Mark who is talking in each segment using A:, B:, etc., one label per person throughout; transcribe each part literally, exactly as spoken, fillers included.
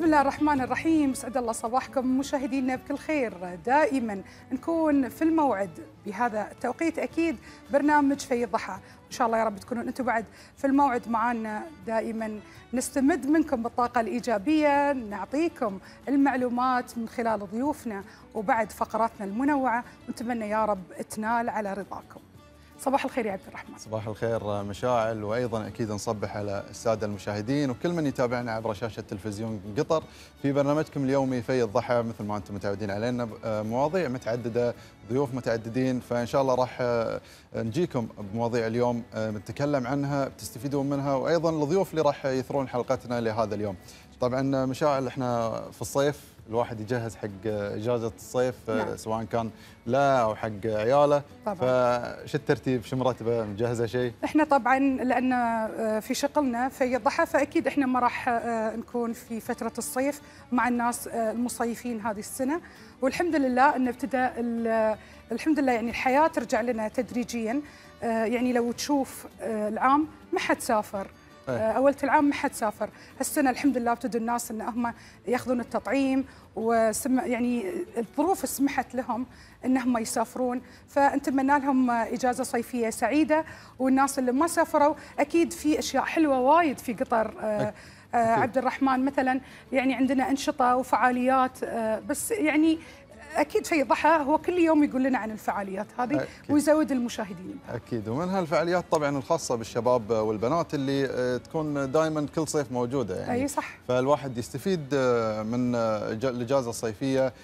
A: بسم الله الرحمن الرحيم. اسعد الله صباحكم مشاهدينا بكل خير. دائما نكون في الموعد بهذا التوقيت، اكيد برنامج في الضحى. ان شاء الله يا رب تكونون انتم بعد في الموعد معنا. دائما نستمد منكم بالطاقه الايجابيه، نعطيكم المعلومات من خلال ضيوفنا وبعد فقراتنا المنوعه، ونتمنى يا رب تنال على رضاكم. صباح الخير يا عبد الرحمن.
B: صباح الخير مشاعل، وايضا اكيد نصبح على الساده المشاهدين وكل من يتابعنا عبر شاشه تلفزيون قطر في برنامجكم اليومي في الضحى. مثل ما انتم متعودين علينا مواضيع متعدده، ضيوف متعددين، فان شاء الله راح نجيكم بمواضيع اليوم نتكلم عنها بتستفيدون منها، وايضا الضيوف اللي راح يثرون حلقتنا لهذا اليوم. طبعا مشاعل احنا في الصيف، الواحد يجهز حق اجازه الصيف، نعم. سواء كان لا او حق عياله، فش الترتيب؟ شو مرتبه؟ مجهزه شيء؟
A: احنا طبعا لان في شغلنا في الضحى، فاكيد احنا ما راح نكون في فتره الصيف مع الناس المصيفين هذه السنه، والحمد لله ان ابتدى الحمد لله يعني الحياه ترجع لنا تدريجيا. يعني لو تشوف العام ما حد سافر، أولة العام ما حد سافر، هالسنة الحمد لله ابتدوا الناس إن هم ياخذون التطعيم، وسم يعني الظروف سمحت لهم إنهم يسافرون، فنتمنى لهم إجازة صيفية سعيدة. والناس اللي ما سافروا أكيد في أشياء حلوة وايد في قطر. آه آه عبد الرحمن مثلا يعني عندنا أنشطة وفعاليات، آه بس يعني أكيد في ضحى هو كل يوم يقول لنا عن الفعاليات هذه أكيد. ويزود المشاهدين بها.
B: أكيد، ومن هالفعاليات طبعا الخاصة بالشباب والبنات اللي تكون دائما كل صيف موجودة يعني.
A: أي صح.
B: فالواحد يستفيد من الإجازة الصيفية،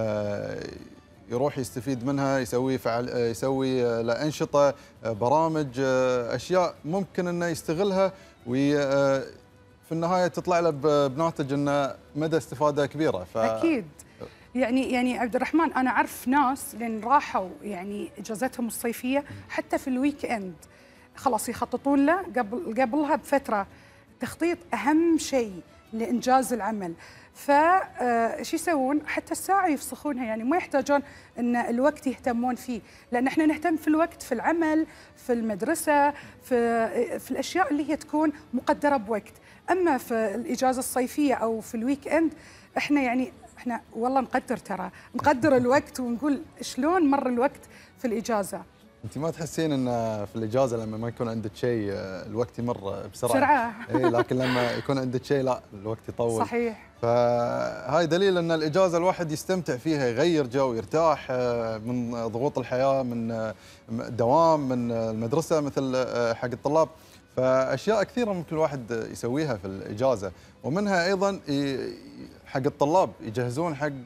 B: يروح يستفيد منها، يسوي فعل يسوي لأنشطة، برامج، أشياء ممكن أنه يستغلها، وي في النهاية تطلع له بناتج أنه مدى استفادة كبيرة.
A: ف... أكيد. يعني يعني عبد الرحمن انا اعرف ناس لين راحوا يعني اجازتهم الصيفيه حتى في الويك اند خلاص يخططون له قبل قبلها بفتره. تخطيط اهم شيء لانجاز العمل. فايش يسوون؟ حتى الساعه يفسخونها، يعني ما يحتاجون ان الوقت يهتمون فيه، لان احنا نهتم في الوقت في العمل، في المدرسه، في في الاشياء اللي هي تكون مقدره بوقت. اما في الاجازه الصيفيه او في الويك اند احنا يعني احنا والله نقدر ترى نقدر الوقت ونقول شلون مر الوقت في الاجازه.
B: انت ما تحسين ان في الاجازه لما ما يكون عندك شيء الوقت يمر بسرعه؟
A: بسرعه.
B: اي، لكن لما يكون عندك شيء لا الوقت يطول.
A: صحيح.
B: فهاي دليل ان الاجازه الواحد يستمتع فيها، يغير جو، يرتاح من ضغوط الحياه، من دوام، من المدرسه مثل حق الطلاب. فاشياء كثيره ممكن الواحد يسويها في الاجازه، ومنها ايضا حق الطلاب يجهزون حق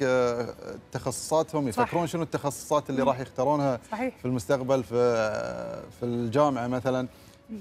B: تخصصاتهم، يفكرون شنو التخصصات اللي راح يختارونها
A: صحيح.
B: في المستقبل في في الجامعه مثلا.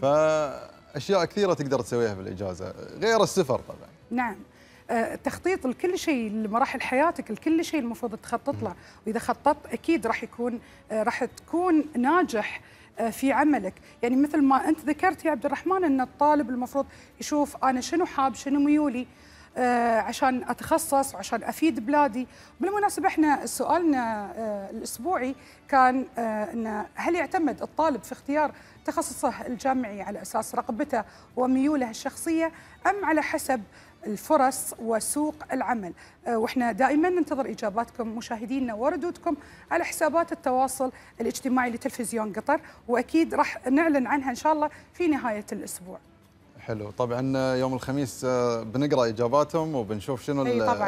B: فاشياء كثيره تقدر تسويها في الاجازه غير السفر طبعا.
A: نعم، تخطيط لكل شيء لمراحل حياتك، لكل شيء المفروض تخطط له، واذا خططت اكيد راح يكون راح تكون ناجح في عملك. يعني مثل ما انت ذكرت يا عبد الرحمن ان الطالب المفروض يشوف انا شنو حاب، شنو ميولي، آه عشان اتخصص وعشان افيد بلادي. بالمناسبه احنا سؤالنا آه الاسبوعي كان آه ان هل يعتمد الطالب في اختيار تخصصه الجامعي على اساس رغبته وميوله الشخصيه، ام على حسب الفرص وسوق العمل؟ آه واحنا دائما ننتظر اجاباتكم مشاهدينا وردودكم على حسابات التواصل الاجتماعي لتلفزيون قطر، واكيد راح نعلن عنها ان شاء الله في نهايه الاسبوع.
B: حلو. طبعا يوم الخميس بنقرا اجاباتهم وبنشوف شنو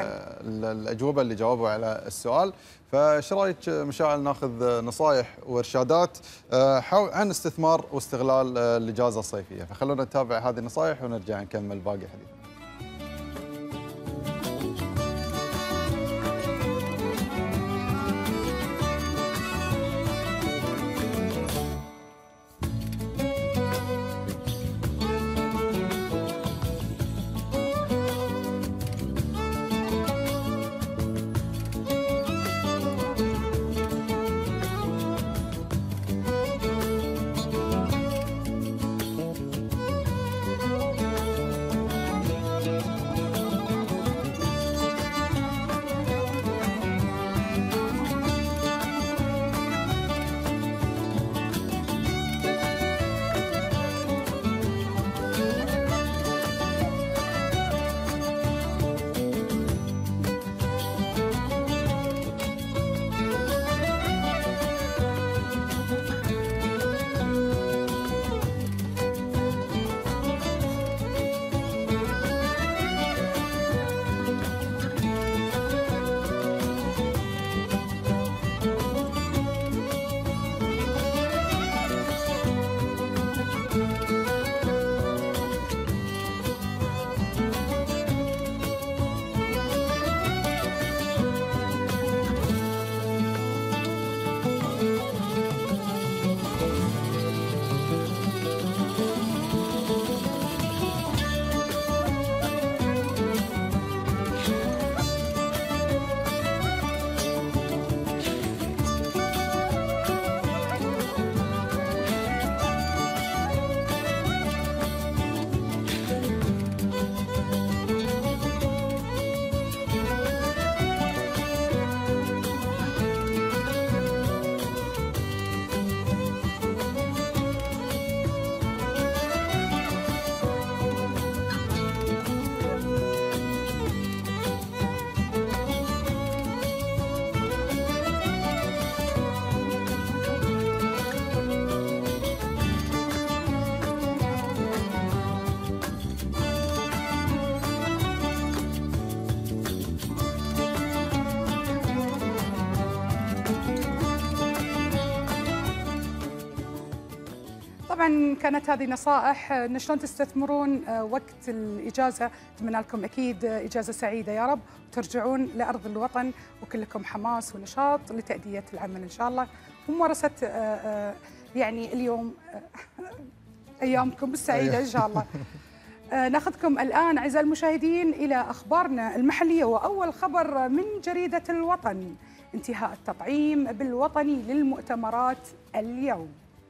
B: الاجوبه اللي جاوبوا على السؤال. فايش رايك مشاعل ناخذ نصائح وارشادات عن استثمار واستغلال الاجازه الصيفيه؟ فخلونا نتابع هذه النصائح ونرجع نكمل باقي حديثنا.
A: طبعا كانت هذه نصائح ان شلون تستثمرون وقت الاجازه. اتمنى لكم اكيد اجازه سعيده يا رب، وترجعون لارض الوطن وكلكم حماس ونشاط لتاديه العمل ان شاء الله، وممارسه يعني اليوم ايامكم السعيده ان شاء الله. ناخذكم الان اعزائي المشاهدين الى اخبارنا المحليه، واول خبر من جريده الوطن: انتهاء التطعيم بالوطني للمؤتمرات اليوم.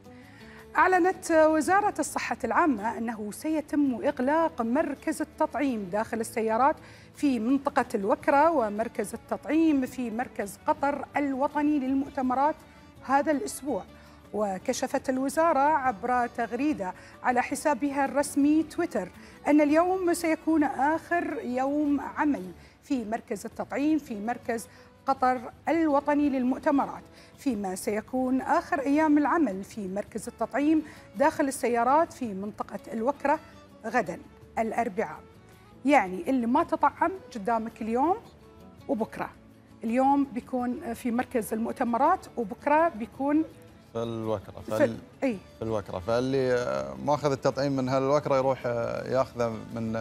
A: أعلنت وزارة الصحة العامة أنه سيتم إغلاق مركز التطعيم داخل السيارات في منطقة الوكرة ومركز التطعيم في مركز قطر الوطني للمؤتمرات هذا الأسبوع. وكشفت الوزارة عبر تغريدة على حسابها الرسمي تويتر أن اليوم سيكون آخر يوم عمل في مركز التطعيم في مركز قطر الوطني للمؤتمرات، فيما سيكون آخر أيام العمل في مركز التطعيم داخل السيارات في منطقة الوكرة غدا الأربعاء. يعني اللي ما تطعم قدامك اليوم وبكرة، اليوم بيكون في مركز المؤتمرات وبكرة بيكون
B: في الوكرة.
A: في, في, أي.
B: في الوكرة، فاللي ما أخذ التطعيم من هالوكرة يروح ياخذه من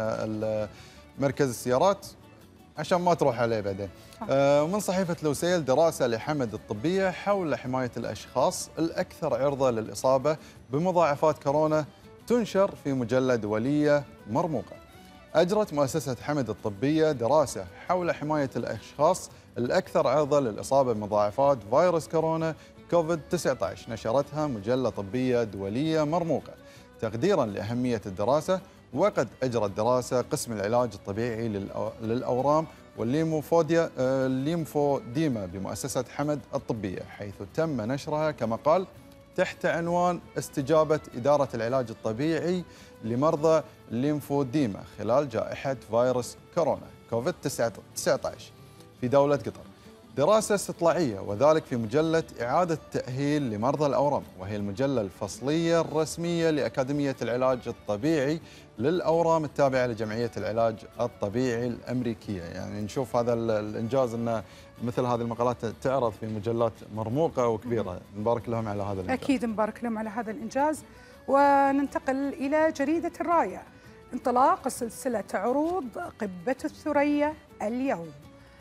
B: مركز السيارات عشان ما تروح عليه بعدين. آه من صحيفة لوسيل: دراسة لحمد الطبية حول حماية الأشخاص الأكثر عرضة للإصابة بمضاعفات كورونا تنشر في مجلة دولية مرموقة. أجرت مؤسسة حمد الطبية دراسة حول حماية الأشخاص الأكثر عرضة للإصابة بمضاعفات فيروس كورونا كوفيد تسعة عشر، نشرتها مجلة طبية دولية مرموقة تقديراً لأهمية الدراسة. وقد أجرت دراسة قسم العلاج الطبيعي للأورام والليمفوديا الليمفوديما بمؤسسة حمد الطبية، حيث تم نشرها كما قال تحت عنوان استجابة إدارة العلاج الطبيعي لمرضى الليمفوديما خلال جائحة فيروس كورونا كوفيد تسعة عشر في دولة قطر. دراسة استطلاعية، وذلك في مجلة إعادة تأهيل لمرضى الأورام، وهي المجلة الفصلية الرسمية لأكاديمية العلاج الطبيعي للأورام التابعة لجمعية العلاج الطبيعي الأمريكية. يعني نشوف هذا الإنجاز أن مثل هذه المقالات تعرض في مجلات مرموقة وكبيرة، نبارك لهم على هذا الإنجاز.
A: أكيد نبارك لهم على هذا الإنجاز. وننتقل إلى جريدة الراية: انطلاق سلسلة عروض قبة الثريا اليوم.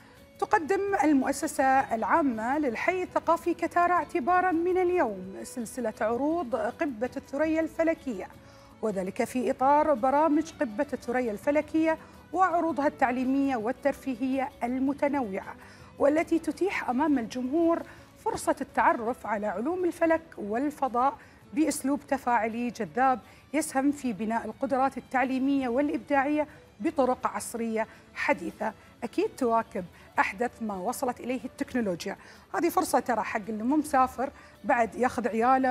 A: تقدم المؤسسة العامة للحي الثقافي كتارا اعتباراً من اليوم سلسلة عروض قبة الثريا الفلكية، وذلك في إطار برامج قبة الثريا الفلكية وعروضها التعليمية والترفيهية المتنوعة، والتي تتيح أمام الجمهور فرصة التعرف على علوم الفلك والفضاء بأسلوب تفاعلي جذاب يسهم في بناء القدرات التعليمية والإبداعية بطرق عصرية حديثة، أكيد تواكب أحدث ما وصلت إليه التكنولوجيا. هذه فرصة ترى حق اللي مو مسافر بعد ياخذ عياله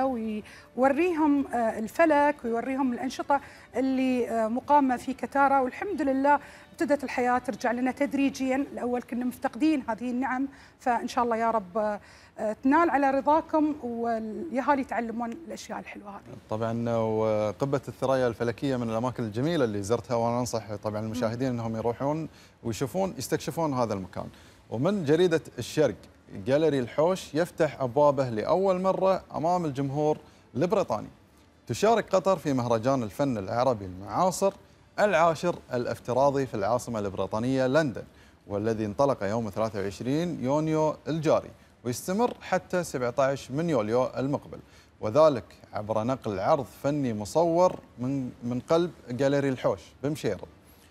A: ويوريهم الفلك ويوريهم الأنشطة اللي مقامة في كتارا. والحمد لله ابتدت الحياة ترجع لنا تدريجيا، الأول كنا مفتقدين هذه النعم، فإن شاء الله يا رب تنال على رضاكم واليهالي يتعلمون الأشياء الحلوة هذه.
B: طبعا وقبة الثريا الفلكية من الأماكن الجميلة اللي زرتها، وأنا أنصح طبعا المشاهدين أنهم يروحون ويشوفون يستكشفون هذا المكان. ومن جريدة الشرق: جاليري الحوش يفتح أبوابه لأول مرة أمام الجمهور البريطاني. تشارك قطر في مهرجان الفن العربي المعاصر العاشر الافتراضي في العاصمة البريطانية لندن، والذي انطلق يوم ثلاثة وعشرين يونيو الجاري ويستمر حتى سبعة عشر من يوليو المقبل، وذلك عبر نقل عرض فني مصور من من قلب جاليري الحوش بمشيرب.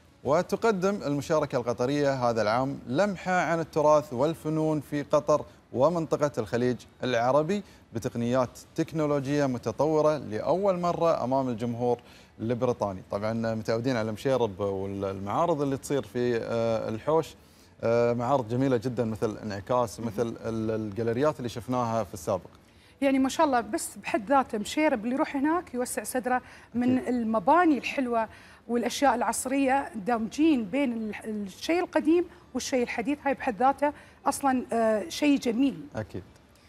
B: وتقدم المشاركة القطرية هذا العام لمحة عن التراث والفنون في قطر ومنطقة الخليج العربي بتقنيات تكنولوجية متطورة لأول مرة أمام الجمهور البريطاني. طبعا متعودين على مشيرب والمعارض اللي تصير في الحوش، معارض جميلة جدا مثل انعكاس، مثل الجاليريات اللي شفناها في السابق.
A: يعني ما شاء الله بس بحد ذاته مشيرب اللي يروح هناك يوسع صدره من المباني الحلوة والأشياء العصرية دامجين بين الشيء القديم والشيء الحديث، هاي بحد ذاته أصلا شيء جميل.
B: أكيد.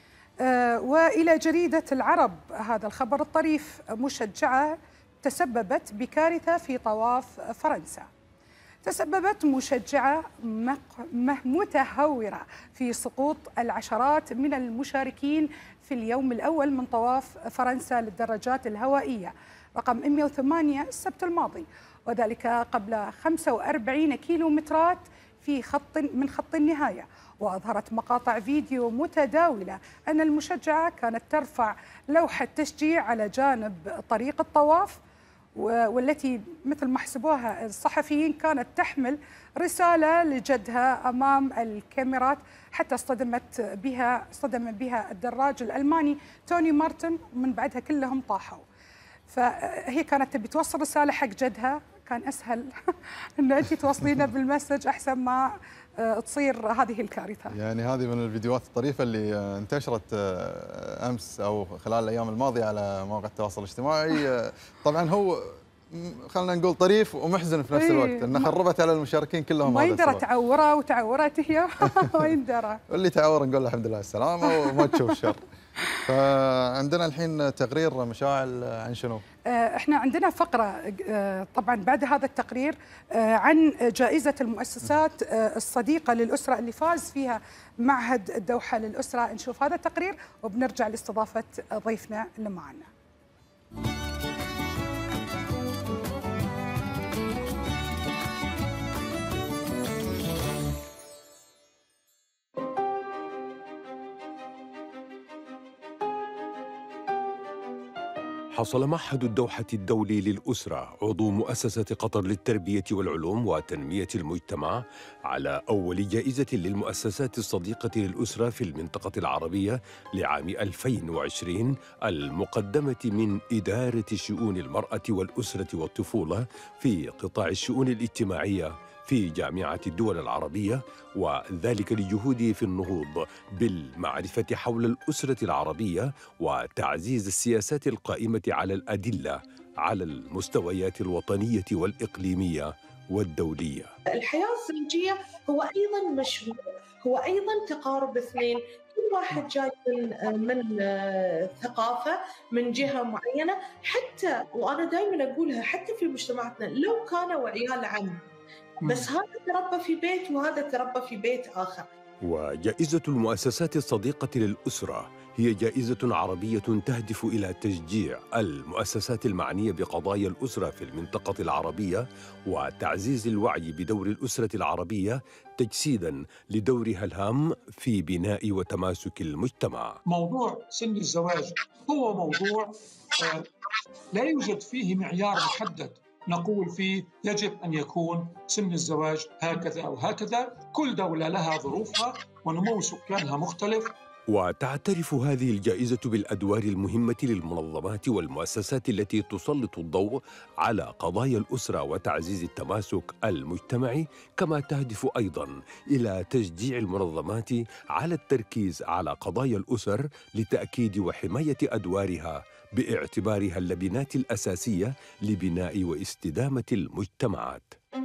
A: وإلى جريدة العرب: هذا الخبر الطريف: مشجعة تسببت بكارثة في طواف فرنسا. تسببت مشجعة متهورة في سقوط العشرات من المشاركين في اليوم الأول من طواف فرنسا للدراجات الهوائية رقم مئة وثمانية السبت الماضي، وذلك قبل خمسة وأربعين كيلومترات في خط من خط النهاية. وأظهرت مقاطع فيديو متداولة أن المشجعة كانت ترفع لوحة تشجيع على جانب طريق الطواف، والتي مثل ما حسبوها الصحفيين كانت تحمل رسالة لجدها أمام الكاميرات، حتى اصطدمت بها اصطدم بها الدراج الألماني توني مارتن، ومن بعدها كلهم طاحوا. فهي كانت تبي توصل رسالة حق جدها، كان أسهل أن أنت توصلينا بالمسج أحسن ما تصير هذه الكارثة.
B: يعني هذه من الفيديوهات الطريفة اللي انتشرت أمس أو خلال الأيام الماضية على مواقع التواصل الاجتماعي. طبعا هو خلينا نقول طريف ومحزن في نفس الوقت، انه خربت على المشاركين كلهم.
A: ما يندرى تعوره وتعورت هي ما يندرى.
B: واللي تعور نقول له الحمد لله السلامة وما تشوف الشر. فعندنا الحين تقرير مشاعل عن شنو؟
A: احنا عندنا فقرة طبعا بعد هذا التقرير عن جائزة المؤسسات الصديقة للأسرة اللي فاز فيها معهد الدوحة للأسرة. نشوف هذا التقرير وبنرجع لاستضافة ضيفنا اللي معنا.
C: حصل معهد الدوحة الدولي للأسرة عضو مؤسسة قطر للتربية والعلوم وتنمية المجتمع على أول جائزة للمؤسسات الصديقة للأسرة في المنطقة العربية لعام ألفين وعشرين، المقدمة من إدارة شؤون المرأة والأسرة والطفولة في قطاع الشؤون الاجتماعية في جامعة الدول العربية، وذلك لجهوده في النهوض بالمعرفة حول الأسرة العربية وتعزيز السياسات القائمة على الأدلة على المستويات الوطنية والإقليمية والدولية.
D: الحياة الزوجية هو أيضاً مشروع، هو أيضاً تقارب اثنين، كل واحد جاي من من ثقافة من جهة معينة. حتى وأنا دائماً أقولها حتى في مجتمعاتنا لو كانوا عيال عم، بس هذا تربى في بيت وهذا تربى في بيت آخر.
C: وجائزة المؤسسات الصديقة للأسرة هي جائزة عربية تهدف إلى تشجيع المؤسسات المعنية بقضايا الأسرة في المنطقة العربية وتعزيز الوعي بدور الأسرة العربية تجسيداً لدورها الهام في بناء وتماسك المجتمع.
E: موضوع سن الزواج هو موضوع لا يوجد فيه معيار محدد نقول فيه يجب أن يكون سن الزواج هكذا أو هكذا. كل دولة لها ظروفها ونمو سكانها مختلف.
C: وتعترف هذه الجائزة بالأدوار المهمة للمنظمات والمؤسسات التي تسلط الضوء على قضايا الأسرة وتعزيز التماسك المجتمعي، كما تهدف أيضاً إلى تشجيع المنظمات على التركيز على قضايا الأسر لتأكيد وحماية أدوارها باعتبارها اللبنات الأساسية لبناء واستدامة المجتمعات.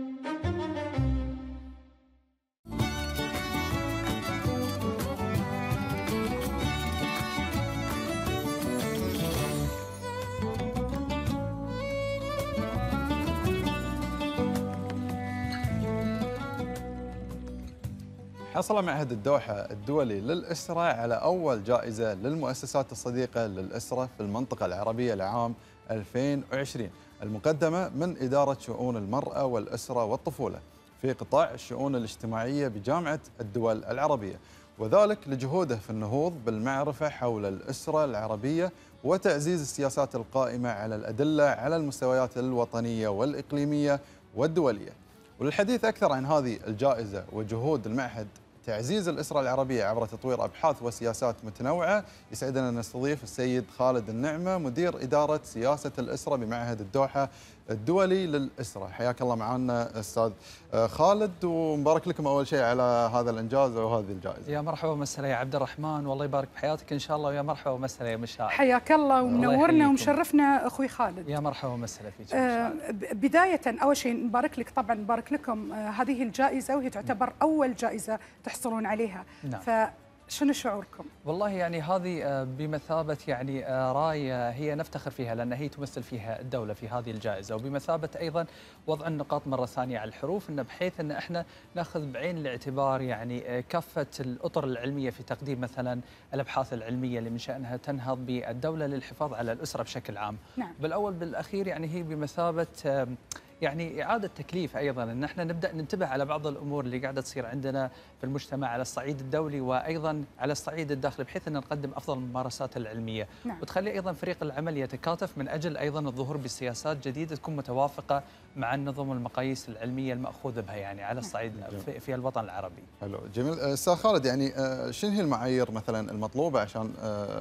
B: حصل معهد الدوحة الدولي للأسرة على أول جائزة للمؤسسات الصديقة للأسرة في المنطقة العربية لعام ألفين وعشرين، المقدمة من إدارة شؤون المرأة والأسرة والطفولة في قطاع الشؤون الاجتماعية بجامعة الدول العربية، وذلك لجهوده في النهوض بالمعرفة حول الأسرة العربية وتعزيز السياسات القائمة على الأدلة على المستويات الوطنية والإقليمية والدولية. وللحديث أكثر عن هذه الجائزة وجهود المعهد تعزيز الأسرة العربية عبر تطوير أبحاث وسياسات متنوعة، يسعدنا أن نستضيف السيد خالد النعمة مدير إدارة سياسة الأسرة بمعهد الدوحة الدولي للأسرة. حياك الله معنا أستاذ خالد، ومبارك لكم أول شيء على هذا الإنجاز وهذه الجائزة.
F: يا مرحبا ومسهلا يا عبد الرحمن، والله يبارك بحياتك إن شاء الله، ويا مرحبا ومسهلا يا مشاعل.
A: حياك الله ومنورنا ومشرفنا أخوي خالد.
F: يا مرحبا ومسهلا فيك.
A: آه بداية أول شيء نبارك لك، طبعا نبارك لكم آه هذه الجائزة، وهي تعتبر أول جائزة تحصلون عليها.
F: نعم.
A: شنو شعوركم؟
F: والله يعني هذه بمثابة يعني راية هي نفتخر فيها، لأن هي تمثل فيها الدولة في هذه الجائزة، وبمثابة أيضا وضع النقاط مرة ثانية على الحروف، إن بحيث أن احنا ناخذ بعين الاعتبار يعني كافة الأطر العلمية في تقديم مثلا الأبحاث العلمية اللي من شأنها تنهض بالدولة للحفاظ على الأسرة بشكل عام.
A: نعم.
F: بالأول بالأخير يعني هي بمثابة يعني إعادة تكليف أيضا، أن احنا نبدأ ننتبه على بعض الأمور اللي قاعدة تصير عندنا في المجتمع على الصعيد الدولي وأيضا على الصعيد الداخلي، بحيث أن نقدم أفضل الممارسات العلمية. نعم. وتخلي أيضا فريق العمل يتكاتف من أجل أيضا الظهور بسياسات جديدة تكون متوافقة مع النظم والمقاييس العلمية المأخوذ بها يعني على الصعيد في, في الوطن العربي.
B: حلو جميل. أستاذ خالد، يعني شنو هي المعايير مثلا المطلوبة عشان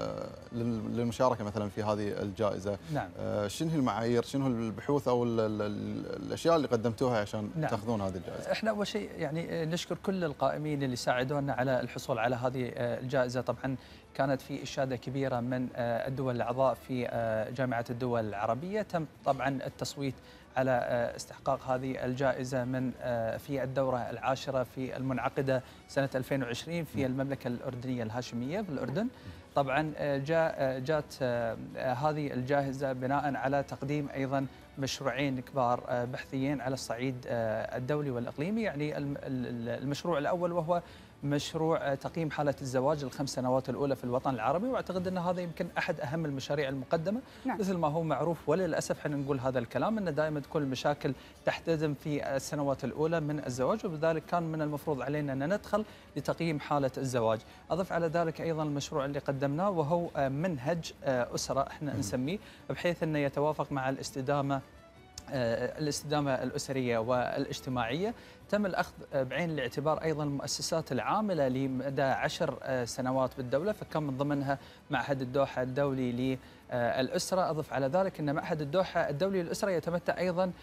B: للمشاركة مثلا في هذه الجائزة؟
F: نعم.
B: شنو هي المعايير، شنو البحوث أو الاشياء اللي قدمتوها عشان نعم. تاخذون هذه الجائزه؟
F: احنا اول شيء يعني نشكر كل القائمين اللي ساعدونا على الحصول على هذه الجائزه. طبعا كانت في اشاده كبيره من الدول الاعضاء في جامعه الدول العربيه، تم طبعا التصويت على استحقاق هذه الجائزه من في الدوره العاشره في المنعقده سنه ألفين وعشرين في المملكه الاردنيه الهاشميه بالاردن. طبعا جاء جات هذه الجائزه بناء على تقديم ايضا مشروعين كبار بحثيين على الصعيد الدولي والاقليمي. يعني المشروع الاول وهو مشروع تقييم حالة الزواج الخمس سنوات الأولى في الوطن العربي، وأعتقد أن هذا يمكن أحد أهم المشاريع المقدمة. نعم. مثل ما هو معروف، وللأسف احنا نقول هذا الكلام، أن دائما تكون المشاكل تحتدم في السنوات الأولى من الزواج، وبذلك كان من المفروض علينا أن ندخل لتقييم حالة الزواج. أضف على ذلك أيضا المشروع اللي قدمناه وهو منهج أسرة احنا نسميه، بحيث أنه يتوافق مع الاستدامة الاستدامة الأسرية والاجتماعية. تم الأخذ بعين الاعتبار أيضا المؤسسات العاملة لمدى عشر سنوات بالدولة، فكان من ضمنها معهد الدوحة الدولي للأسرة. أضف على ذلك أن معهد الدوحة الدولي للأسرة يتمتع أيضا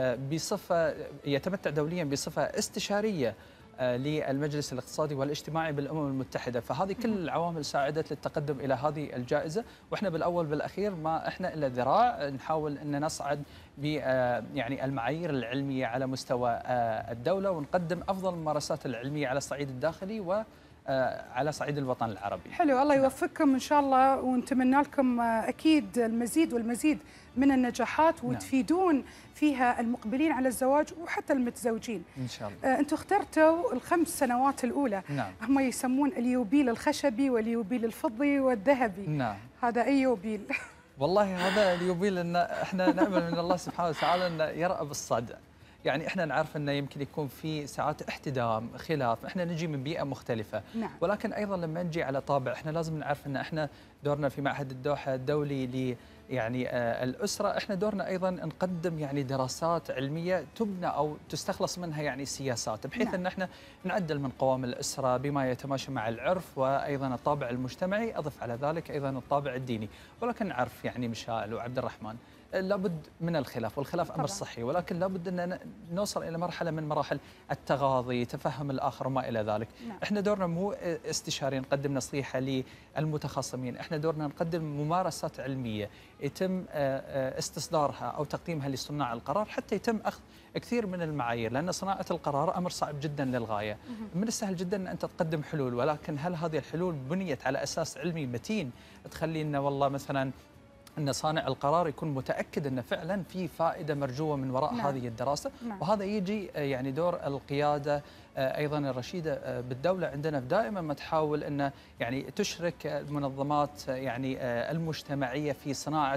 F: بصفة يتمتع دوليا بصفة استشارية للمجلس الاقتصادي والاجتماعي بالأمم المتحدة، فهذه كل العوامل ساعدت للتقدم إلى هذه الجائزة. وإحنا بالأول بالأخير ما إحنا إلا ذراع نحاول أن نصعد ب يعني المعايير العلمية على مستوى الدولة، ونقدم أفضل الممارسات العلمية على الصعيد الداخلي و على صعيد الوطن العربي.
A: حلو، الله يوفقكم إن شاء الله، ونتمنى لكم أكيد المزيد والمزيد من النجاحات، وتفيدون فيها المقبلين على الزواج وحتى المتزوجين
F: إن شاء الله.
A: أنتم اخترتوا الخمس سنوات الأولى.
F: نعم.
A: هم يسمون اليوبيل الخشبي واليوبيل الفضي والذهبي.
F: نعم.
A: هذا أي يوبيل؟
F: والله هذا اليوبيل أن احنا نأمل من الله سبحانه وتعالى أن يرأى بالصدع. يعني احنا نعرف انه يمكن يكون في ساعات احتدام خلاف، احنا نجي من بيئه مختلفه.
A: نعم.
F: ولكن ايضا لما نجي على طابع احنا لازم نعرف ان احنا دورنا في معهد الدوحه الدولي ل يعني آه الاسره، احنا دورنا ايضا نقدم يعني دراسات علميه تبنى او تستخلص منها يعني سياسات، بحيث نعم. ان احنا نعدل من قوام الاسره بما يتماشى مع العرف وايضا الطابع المجتمعي، اضف على ذلك ايضا الطابع الديني. ولكن نعرف يعني مشائل وعبد الرحمن لابد من الخلاف، والخلاف أمر صحي، ولكن لابد أن نوصل إلى مرحلة من مراحل التغاضي، تفهم الآخر وما إلى ذلك. نعم. إحنا دورنا مو استشاري نقدم نصيحة للمتخصمين، إحنا دورنا نقدم ممارسات علمية يتم استصدارها أو تقديمها لصناع القرار، حتى يتم أخذ كثير من المعايير، لأن صناعة القرار أمر صعب جدا للغاية. من السهل جدا أن أنت تقدم حلول، ولكن هل هذه الحلول بنيت على أساس علمي متين تخلي لنا والله مثلا أن صانع القرار يكون متأكد أن فعلا في فائدة مرجوة من وراء نعم. هذه الدراسة. نعم. وهذا يجي يعني دور القيادة أيضا الرشيدة بالدولة عندنا دائما ما تحاول أن يعني تشرك المنظمات يعني المجتمعية في صناعة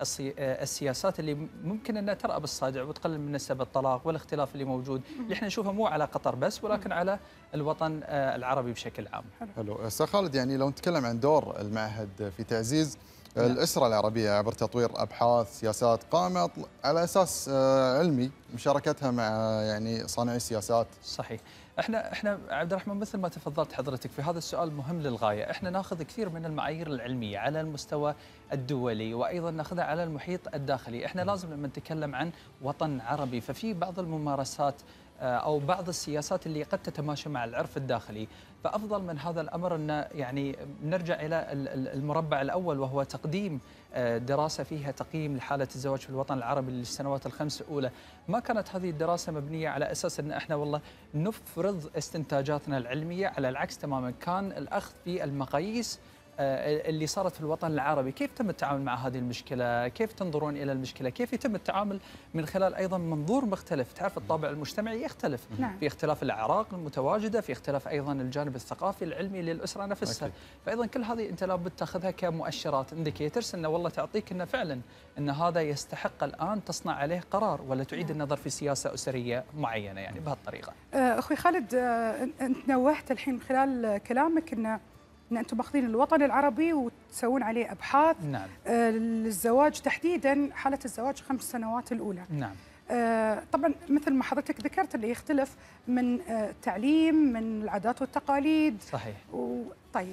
F: السياسات اللي ممكن أنها ترأى بالصدع وتقلل من نسب الطلاق والاختلاف اللي موجود، اللي احنا نشوفه مو على قطر بس ولكن على الوطن العربي بشكل عام.
B: حلو. أستاذ خالد، يعني لو نتكلم عن دور المعهد في تعزيز الأسرة العربية عبر تطوير أبحاث سياسات قامت على أساس علمي، مشاركتها مع يعني صانعي السياسات.
F: صحيح. احنا احنا عبد الرحمن مثل ما تفضلت حضرتك في هذا السؤال مهم للغاية، احنا ناخذ كثير من المعايير العلمية على المستوى الدولي وايضا ناخذها على المحيط الداخلي، احنا لازم لما نتكلم عن وطن عربي ففي بعض الممارسات أو بعض السياسات اللي قد تتماشى مع العرف الداخلي، فأفضل من هذا الأمر أن يعني نرجع إلى المربع الأول وهو تقديم دراسة فيها تقييم لحالة الزواج في الوطن العربي للسنوات الخمس الأولى، ما كانت هذه الدراسة مبنية على أساس أن احنا والله نفرض استنتاجاتنا العلمية، على العكس تماما كان الأخذ في المقاييس اللي صارت في الوطن العربي. كيف تم التعامل مع هذه المشكلة؟ كيف تنظرون إلى المشكلة؟ كيف يتم التعامل من خلال أيضا منظور مختلف؟ تعرف الطابع المجتمعي يختلف،
A: نعم.
F: في اختلاف الأعراق المتواجدة، في اختلاف أيضا الجانب الثقافي العلمي للأسرة نفسها. أكيد. فأيضا كل هذه أنت لابد تاخذها كمؤشرات انديكيترز، أنه والله تعطيك أنه فعلا أن هذا يستحق الآن تصنع عليه قرار ولا تعيد نعم. النظر في سياسة أسرية معينة يعني بهالطريقة.
A: أخوي خالد، أنت نوهت الحين من خلال كلامك أن ان انتم ماخذين الوطن العربي وتسوون عليه ابحاث.
F: نعم.
A: آه للزواج تحديدا، حاله الزواج خمس سنوات الاولى.
F: نعم.
A: آه طبعا مثل ما حضرتك ذكرت اللي يختلف من آه تعليم، من العادات والتقاليد.
F: صحيح.
A: طيب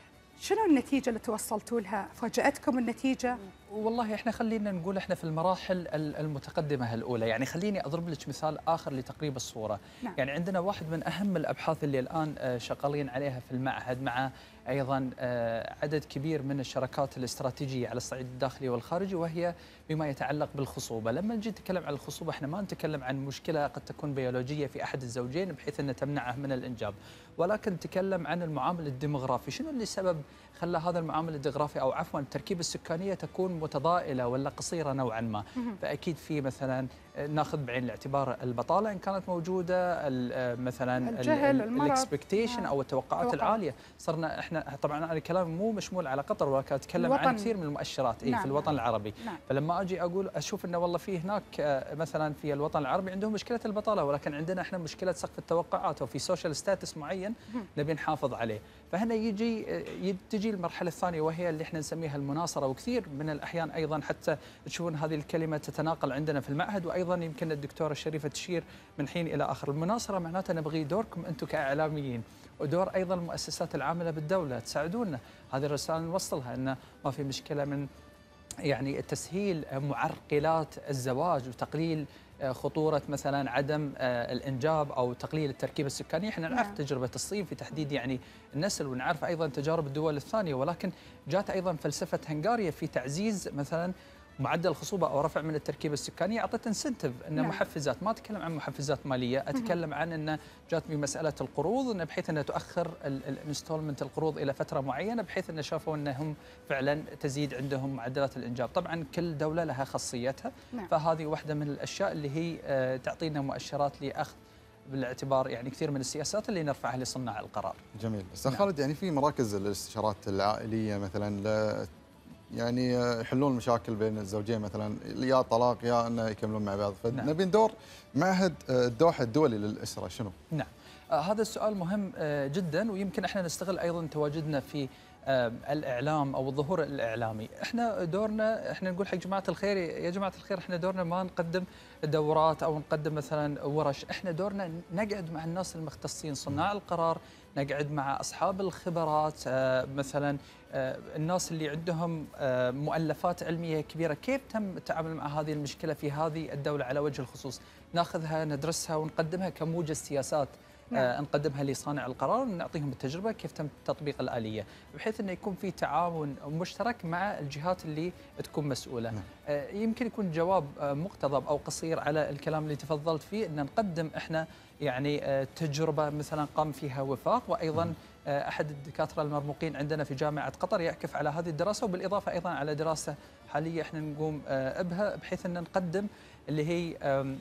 A: شنو النتيجه اللي توصلتوا لها؟ فاجأتكم النتيجه؟
F: والله احنا خلينا نقول احنا في المراحل المتقدمه الاولى، يعني خليني اضرب لك مثال اخر لتقريب الصوره.
A: نعم.
F: يعني عندنا واحد من اهم الابحاث اللي الان شغالين عليها في المعهد مع ايضا عدد كبير من الشراكات الاستراتيجيه على الصعيد الداخلي والخارجي، وهي بما يتعلق بالخصوبه. لما نجي نتكلم عن الخصوبه احنا ما نتكلم عن مشكله قد تكون بيولوجيه في احد الزوجين بحيث ان تمنعه من الانجاب، ولكن نتكلم عن المعامل الديموغرافي. شنو اللي سبب خلى هذا المعامل الديموغرافي او عفوا التركيبه السكانيه تكون متضائله ولا قصيره نوعا ما؟ فاكيد في مثلا ناخذ بعين الاعتبار البطاله ان كانت موجوده، مثلا
A: الجهل،
F: الاكسبكتيشن او التوقعات توقع. العاليه. صرنا احنا طبعا انا الكلام مو مشمول على قطر، ولكن اتكلم عن كثير من المؤشرات اي نعم. في الوطن العربي.
A: نعم.
F: فلما اجي اقول اشوف انه والله في هناك مثلا في الوطن العربي عندهم مشكله البطاله، ولكن عندنا احنا مشكله سقف التوقعات او في سوشيال ستاتس معين نبي نحافظ عليه. فهنا يجي تجي المرحله الثانيه وهي اللي احنا نسميها المناصره، وكثير من الاحيان ايضا حتى تشوفون هذه الكلمه تتناقل عندنا في المعهد، وايضا يمكن الدكتوره الشريفه تشير من حين الى اخر. المناصره معناتها نبغي دوركم انتم كاعلاميين ودور ايضا المؤسسات العامله بالدوله تساعدونا. هذه الرساله نوصلها ان ما في مشكله من يعني تسهيل معرقلات الزواج وتقليل خطورة مثلا عدم الإنجاب أو تقليل التركيبة السكانية. احنا نعرف تجربة الصين في تحديد يعني النسل، ونعرف أيضا تجارب الدول الثانية، ولكن جاءت أيضا فلسفة هنغاريا في تعزيز مثلا معدل الخصوبة أو رفع من التركيبة السكانية، أعطت انسنتف أن نعم. محفزات. ما أتكلم عن محفزات مالية، أتكلم عن أن جات بمسألة القروض، أن بحيث أن تؤخر الانستولمنت القروض إلى فترة معينة، بحيث أن شافوا أنهم فعلا تزيد عندهم معدلات الإنجاب. طبعا كل دولة لها خاصيتها. نعم. فهذه واحدة من الأشياء اللي هي تعطينا مؤشرات لأخذ بالاعتبار يعني كثير من السياسات اللي نرفعها لصناع القرار.
B: جميل. أستاذ نعم. خالد، يعني في مراكز الاستشارات العائلية مثلا يعني يحلون المشاكل بين الزوجين، مثلا يا طلاق يا انه يكملون مع بعض، فنبي ندور معهد الدوحه الدولي للاسره شنو؟
F: نعم. آه هذا السؤال مهم آه جدا، ويمكن احنا نستغل ايضا تواجدنا في آه الاعلام او الظهور الاعلامي. احنا دورنا احنا نقول حق جماعه الخير يا جماعه الخير، احنا دورنا ما نقدم دورات او نقدم مثلا ورش، احنا دورنا نقعد مع الناس المختصين صناع القرار، نقعد مع اصحاب الخبرات، آه مثلا آه الناس اللي عندهم آه مؤلفات علميه كبيره، كيف تم التعامل مع هذه المشكله في هذه الدوله على وجه الخصوص، ناخذها ندرسها ونقدمها كموجز سياسات. نعم. آه نقدمها لصانع القرار ونعطيهم التجربه كيف تم تطبيق الاليه، بحيث انه يكون في تعاون مشترك مع الجهات اللي تكون مسؤوله. نعم. آه يمكن يكون جواب آه مقتضب او قصير على الكلام اللي تفضلت فيه، ان نقدم احنا يعني آه تجربه مثلا قام فيها وفاق، وايضا نعم. آه احد الدكاتره المرموقين عندنا في جامعه قطر يعكف على هذه الدراسه، وبالاضافه ايضا على دراسه حاليه احنا نقوم آه بها، بحيث ان نقدم اللي هي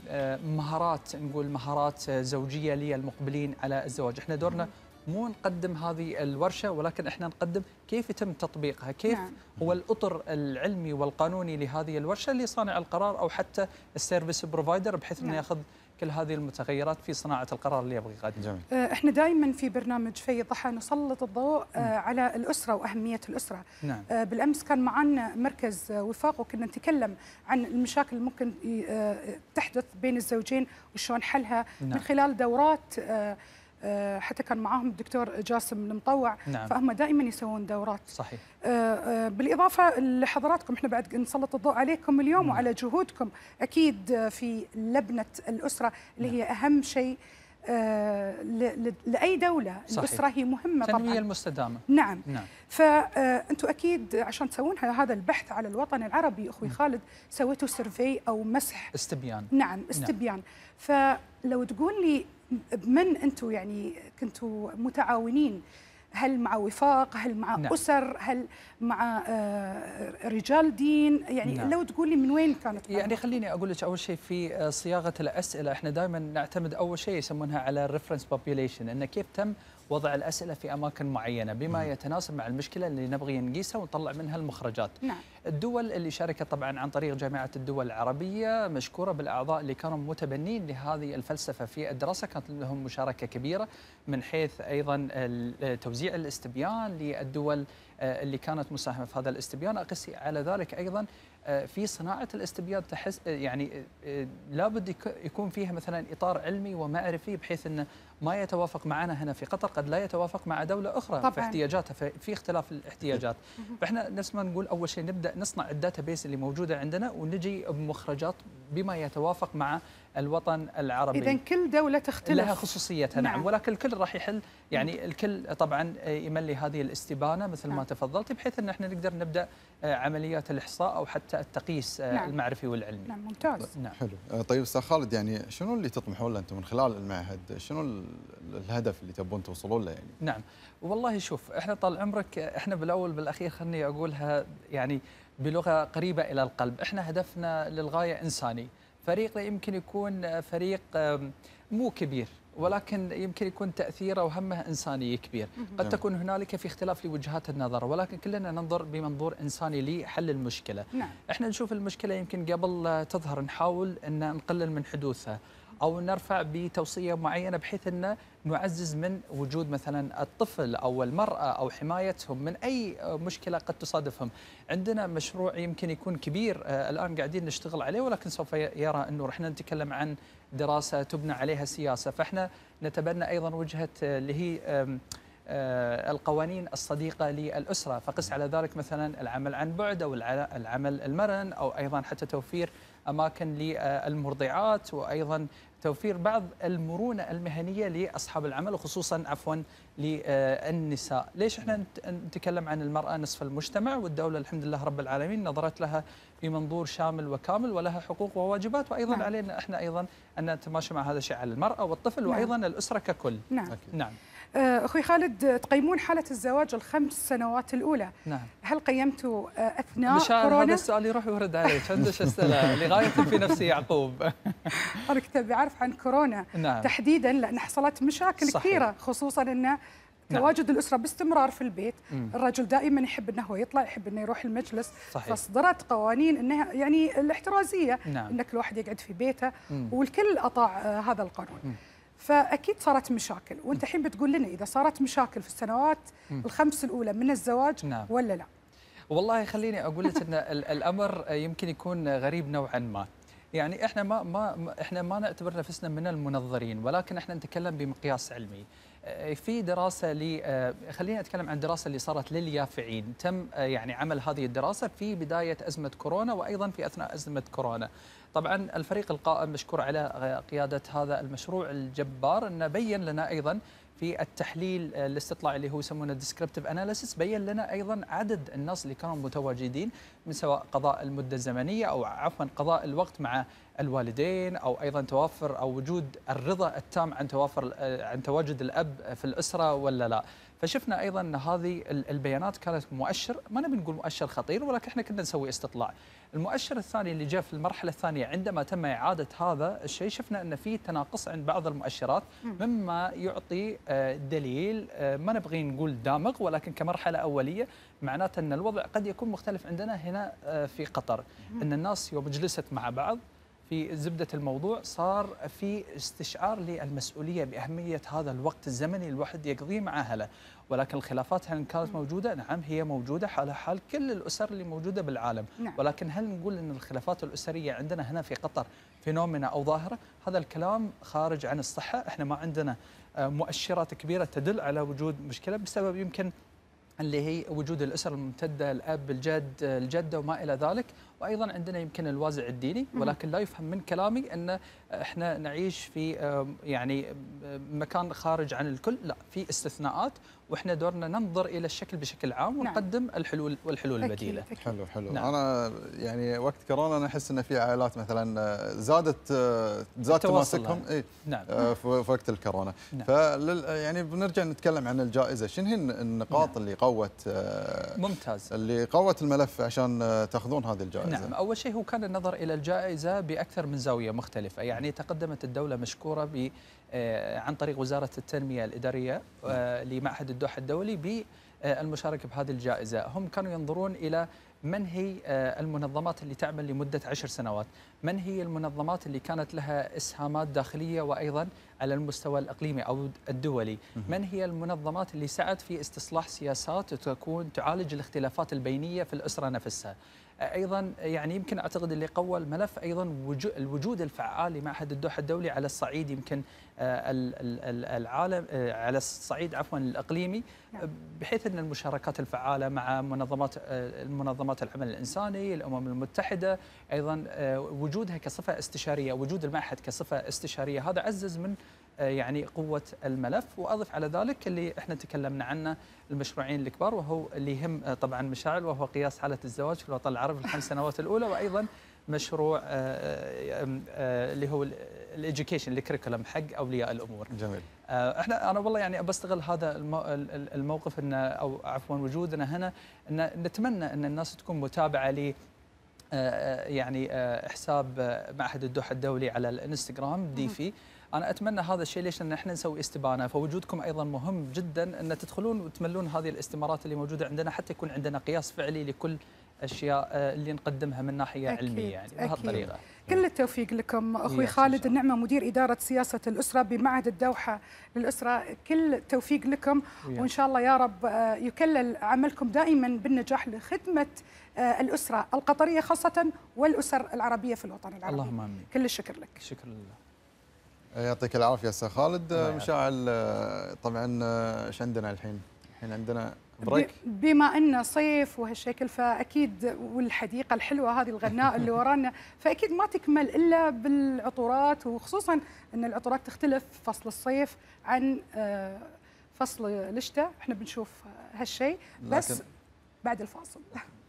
F: مهارات، نقول مهارات زوجية للمقبلين على الزواج. احنا دورنا مو نقدم هذه الورشة، ولكن احنا نقدم كيف يتم تطبيقها، كيف نعم. هو الأطر العلمي والقانوني لهذه الورشة لصانع القرار أو حتى السيرفيس بروفايدر، بحيث نعم. انه ياخذ كل هذه المتغيرات في صناعة القرار اللي يبغى يقدم.
A: احنا دائما في برنامج في ضحى نسلط الضوء على الأسرة وأهمية الأسرة.
F: نعم.
A: بالأمس كان معنا مركز وفاق، وكنا نتكلم عن المشاكل اللي ممكن تحدث بين الزوجين وشلون حلها. نعم. من خلال دورات، حتى كان معاهم الدكتور جاسم المطوع.
F: نعم.
A: فهم دائما يسوون دورات.
F: صحيح.
A: بالإضافة لحضراتكم احنا بعد نسلط الضوء عليكم اليوم. نعم. وعلى جهودكم أكيد في لبنة الأسرة اللي نعم. هي أهم شيء آه ل- ل- لاي دوله
F: صحيح.
A: الاسره هي مهمه طبعا.
F: التنميه المستدامه.
A: نعم.
F: نعم.
A: فانتم اكيد عشان تسوون هذا البحث على الوطن العربي اخوي خالد سويتوا سيرفي او مسح
F: استبيان.
A: نعم استبيان. نعم. فلو تقول لي بمن انتم يعني كنتوا متعاونين، هل مع وفاق، هل مع نعم. أسر، هل مع رجال دين، يعني نعم. لو تقول لي من وين كانت؟
F: يعني خليني أقول لك أول شيء في صياغة الأسئلة احنا دائما نعتمد أول شيء يسمونها على الريفرنس بوبيوليشن، إن كيف تم وضع الأسئلة في أماكن معينة بما يتناسب مع المشكلة اللي نبغي نقيسها ونطلع منها المخرجات.
A: نعم.
F: الدول اللي شاركت طبعا عن طريق جامعة الدول العربية مشكورة بالأعضاء اللي كانوا متبنين لهذه الفلسفة في الدراسة، كانت لهم مشاركة كبيرة من حيث أيضا توزيع الاستبيان للدول اللي كانت مساهمة في هذا الاستبيان. أقس على ذلك أيضا في صناعة الاستبيان تحس يعني لابد يكون فيها مثلا إطار علمي ومعرفي بحيث أنه ما يتوافق معنا هنا في قطر قد لا يتوافق مع دولة أخرى طبعاً. في احتياجاتها، في اختلاف الاحتياجات. فإحنا نفس ما نقول أول شيء نبدأ نصنع الداتا بيس اللي موجودة عندنا ونجي بمخرجات بما يتوافق مع الوطن العربي.
A: إذن كل دولة تختلف
F: لها خصوصيتها. نعم. نعم. ولكن الكل راح يحل يعني الكل طبعا يملي هذه الاستبانة مثل نعم. ما تفضلت بحيث أن احنا نقدر نبدأ عمليات الإحصاء أو حتى التقييس نعم. المعرفي والعلمي.
A: نعم ممتاز.
B: نعم. حلو. طيب أستاذ خالد، يعني شنو اللي تطمحون له أنتم من خلال المعهد؟ شنو الهدف اللي تبون توصلون له يعني؟
F: نعم والله شوف احنا طال عمرك احنا بالاول بالاخير خلني اقولها يعني بلغه قريبه الى القلب، احنا هدفنا للغايه انساني. فريقنا يمكن يكون فريق مو كبير ولكن يمكن يكون تاثيره وهمه انساني كبير، قد تكون هنالك في اختلاف لوجهات النظر ولكن كلنا ننظر بمنظور انساني لحل المشكله.
A: نعم.
F: احنا نشوف المشكله يمكن قبل تظهر نحاول ان نقلل من حدوثها أو نرفع بتوصية معينة بحيث أن نعزز من وجود مثلا الطفل أو المرأة أو حمايتهم من أي مشكلة قد تصادفهم. عندنا مشروع يمكن يكون كبير الآن قاعدين نشتغل عليه ولكن سوف يرى أنه رحنا نتكلم عن دراسة تبنى عليها سياسة، فإحنا نتبنى أيضا وجهة اللي هي القوانين الصديقة للأسرة، فقس على ذلك مثلا العمل عن بعد أو العمل المرن أو أيضا حتى توفير أماكن للمرضعات وأيضا توفير بعض المرونة المهنية لأصحاب العمل وخصوصا عفوا للنساء. ليش احنا نتكلم عن المرأة نصف المجتمع والدولة الحمد لله رب العالمين نظرت لها بمنظور شامل وكامل ولها حقوق وواجبات، وأيضا نعم. علينا احنا أيضا أن نتماشى مع هذا الشيء على المرأة والطفل نعم. وأيضا الأسرة ككل.
A: نعم.
F: نعم.
A: أخوي خالد، تقيمون حالة الزواج الخمس سنوات الأولى.
F: نعم.
A: هل قيمتوا أثناء
F: مشان
A: كورونا؟
F: هذا السؤال يروح ويرد عليك، عندش أسئلة لغاية في نفسي يعقوب.
A: أنا كنت بعرف عن كورونا
F: نعم.
A: تحديدا لأن حصلت مشاكل صحيح. كثيرة خصوصا أن تواجد نعم. الأسرة باستمرار في البيت. مم. الرجل دائما يحب أنه هو يطلع، يحب أنه يروح المجلس. صحيح. فصدرت قوانين أنها يعني الاحترازية نعم. أن كل واحد يقعد في بيته. مم. والكل أطاع آه هذا القانون. مم. فأكيد صارت مشاكل، وأنت الحين بتقول لنا إذا صارت مشاكل في السنوات مم. الخمس الأولى من الزواج نعم. ولا لا؟
F: والله خليني أقول لك أن الأمر يمكن يكون غريب نوعا ما. يعني احنا ما ما احنا ما نعتبر نفسنا من المنظرين ولكن احنا نتكلم بمقياس علمي. في دراسه ل خلينا نتكلم عن دراسه اللي صارت لليافعين، تم يعني عمل هذه الدراسه في بدايه ازمه كورونا وايضا في اثناء ازمه كورونا. طبعا الفريق القائم مشكور على قياده هذا المشروع الجبار انه بين لنا ايضا في التحليل الاستطلاعي اللي هو يسمونه ديسكريبتيف اناليسيس، بين لنا ايضا عدد الناس اللي كانوا متواجدين من سواء قضاء المده الزمنيه او عفوا قضاء الوقت مع الوالدين او ايضا توافر او وجود الرضا التام عن توافر عن تواجد الاب في الاسره ولا لا. فشفنا ايضا ان هذه البيانات كانت مؤشر، ما نبي نقول مؤشر خطير ولكن احنا كنا نسوي استطلاع. المؤشر الثاني اللي جاء في المرحله الثانيه عندما تم اعاده هذا الشيء شفنا ان في تناقص عند بعض المؤشرات مما يعطي دليل ما نبغي نقول دامغ ولكن كمرحله اوليه معناته ان الوضع قد يكون مختلف عندنا هنا في قطر، ان الناس يوم جلست مع بعض في زبدة الموضوع صار في استشعار للمسؤولية بأهمية هذا الوقت الزمني الواحد يقضيه مع أهله، ولكن الخلافات هل كانت موجودة؟ نعم هي موجودة حالها حال كل الأسر اللي موجودة بالعالم. نعم. ولكن هل نقول أن الخلافات الأسرية عندنا هنا في قطر فينومينا أو ظاهرة؟ هذا الكلام خارج عن الصحة. احنا ما عندنا مؤشرات كبيرة تدل على وجود مشكلة بسبب يمكن اللي هي وجود الأسر الممتدة، الأب، الجد، الجدة وما إلى ذلك، وايضا عندنا يمكن الوازع الديني، ولكن لا يفهم من كلامي ان احنا نعيش في يعني مكان خارج عن الكل، لا، في استثناءات، واحنا دورنا ننظر الى الشكل بشكل عام ونقدم نعم. الحلول والحلول أكيد البديله.
B: أكيد. حلو حلو.
F: نعم.
B: انا يعني وقت كورونا انا احس ان في عائلات مثلا زادت زاد تماسكهم اي
F: نعم.
B: في وقت الكورونا. نعم. فلل يعني بنرجع نتكلم عن الجائزه، شنو هي النقاط نعم. اللي قوت
F: ممتاز
B: اللي قوت الملف عشان تاخذون هذه الجائزه؟
F: نعم، اول شيء هو كان النظر الى الجائزه باكثر من زاويه مختلفه، يعني تقدمت الدوله مشكوره ب عن طريق وزاره التنميه الاداريه لمعهد الدوحه الدولي بالمشاركه بهذه الجائزه. هم كانوا ينظرون الى من هي المنظمات اللي تعمل لمده عشر سنوات، من هي المنظمات اللي كانت لها اسهامات داخليه وايضا على المستوى الاقليمي او الدولي، من هي المنظمات اللي سعت في استصلاح سياسات تكون تعالج الاختلافات البينيه في الاسره نفسها. ايضا يعني يمكن اعتقد اللي قوى الملف ايضا الوجود الفعال لمعهد الدوحه الدولي على الصعيد يمكن العالم على الصعيد عفوا الاقليمي، بحيث ان المشاركات الفعاله مع منظمات المنظمات العمل الانساني، الامم المتحده، ايضا وجودها كصفه استشاريه، وجود المعهد كصفه استشاريه، هذا عزز من يعني قوة الملف. وأضف على ذلك اللي احنا تكلمنا عنه المشروعين الكبار، وهو اللي يهم طبعا مشاعل، وهو قياس حالة الزواج في الوطن العربي في الخمس سنوات الأولى، وأيضا مشروع اللي هو الإديوكيشن الكريكولم حق أولياء الأمور.
B: جميل.
F: احنا أنا والله يعني بستغل هذا الموقف إن أو عفوا وجودنا هنا إن نتمنى أن الناس تكون متابعة ل يعني حساب معهد الدوحة الدولي على الانستغرام ديفي. أنا أتمنى هذا الشيء، ليش؟ لأن احنا نسوي استبانة، فوجودكم أيضا مهم جدا أن تدخلون وتملون هذه الاستمارات اللي موجودة عندنا، حتى يكون عندنا قياس فعلي لكل الأشياء اللي نقدمها من ناحية أكيد علمية يعني بهالطريقة.
A: كل التوفيق لكم أخوي خالد النعمة، مدير إدارة سياسة الأسرة بمعهد الدوحة للأسرة، كل التوفيق لكم، وإن شاء الله يا رب يكلل عملكم دائما بالنجاح لخدمة الأسرة القطرية خاصة والأسر العربية في الوطن العربي.
F: اللهم آمين.
A: كل الشكر لك.
F: شكرا لله.
B: يعطيك العافيه استاذ خالد. مشاعل طبعا ايش عندنا الحين؟ الحين عندنا بريك،
A: بما انه صيف وهالشكل فاكيد، والحديقه الحلوه هذه الغناء اللي ورانا، فاكيد ما تكمل الا بالعطورات، وخصوصا ان العطورات تختلف فصل الصيف عن فصل الشتاء. احنا بنشوف هالشيء بس بعد الفاصل.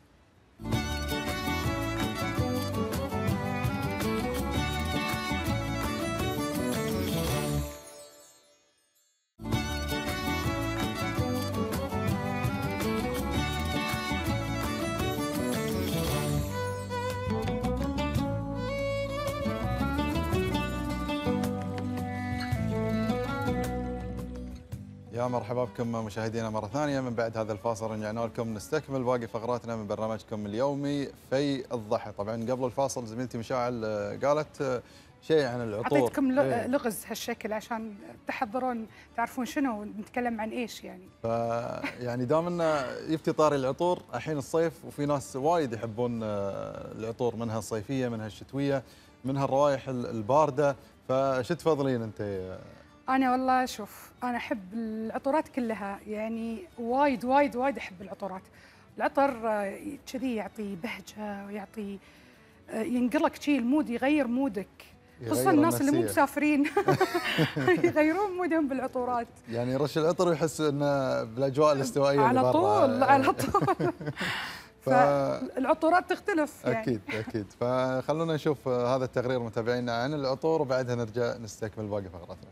B: يا مرحبا بكم مشاهدينا مرة ثانية. من بعد هذا الفاصل رجعنا لكم نستكمل باقي فقراتنا من برنامجكم اليومي في الضحى. طبعا قبل الفاصل زميلتي مشاعل قالت شيء عن العطور،
A: اعطيتكم لغز هالشكل عشان تحضرون تعرفون شنو نتكلم عن ايش يعني.
B: ف يعني دام انه يفتي طاري العطور الحين الصيف، وفي ناس وايد يحبون العطور، منها الصيفية منها الشتوية منها الروائح الباردة، فش تفضلين انت؟
A: أنا والله شوف، أنا أحب العطورات كلها، يعني وايد وايد وايد أحب العطورات. العطر كذي يعطي بهجة ويعطي ينقلك شيء المود، يغير مودك، خصوصا الناس اللي مو مسافرين يغيرون مودهم بالعطورات.
B: يعني يرش العطر ويحس انه بالاجواء الاستوائيه
A: على طول على طول. فالعطورات تختلف يعني.
B: اكيد اكيد. فخلونا نشوف هذا التقرير متابعينا عن العطور، وبعدها نرجع نستكمل باقي فقراتنا.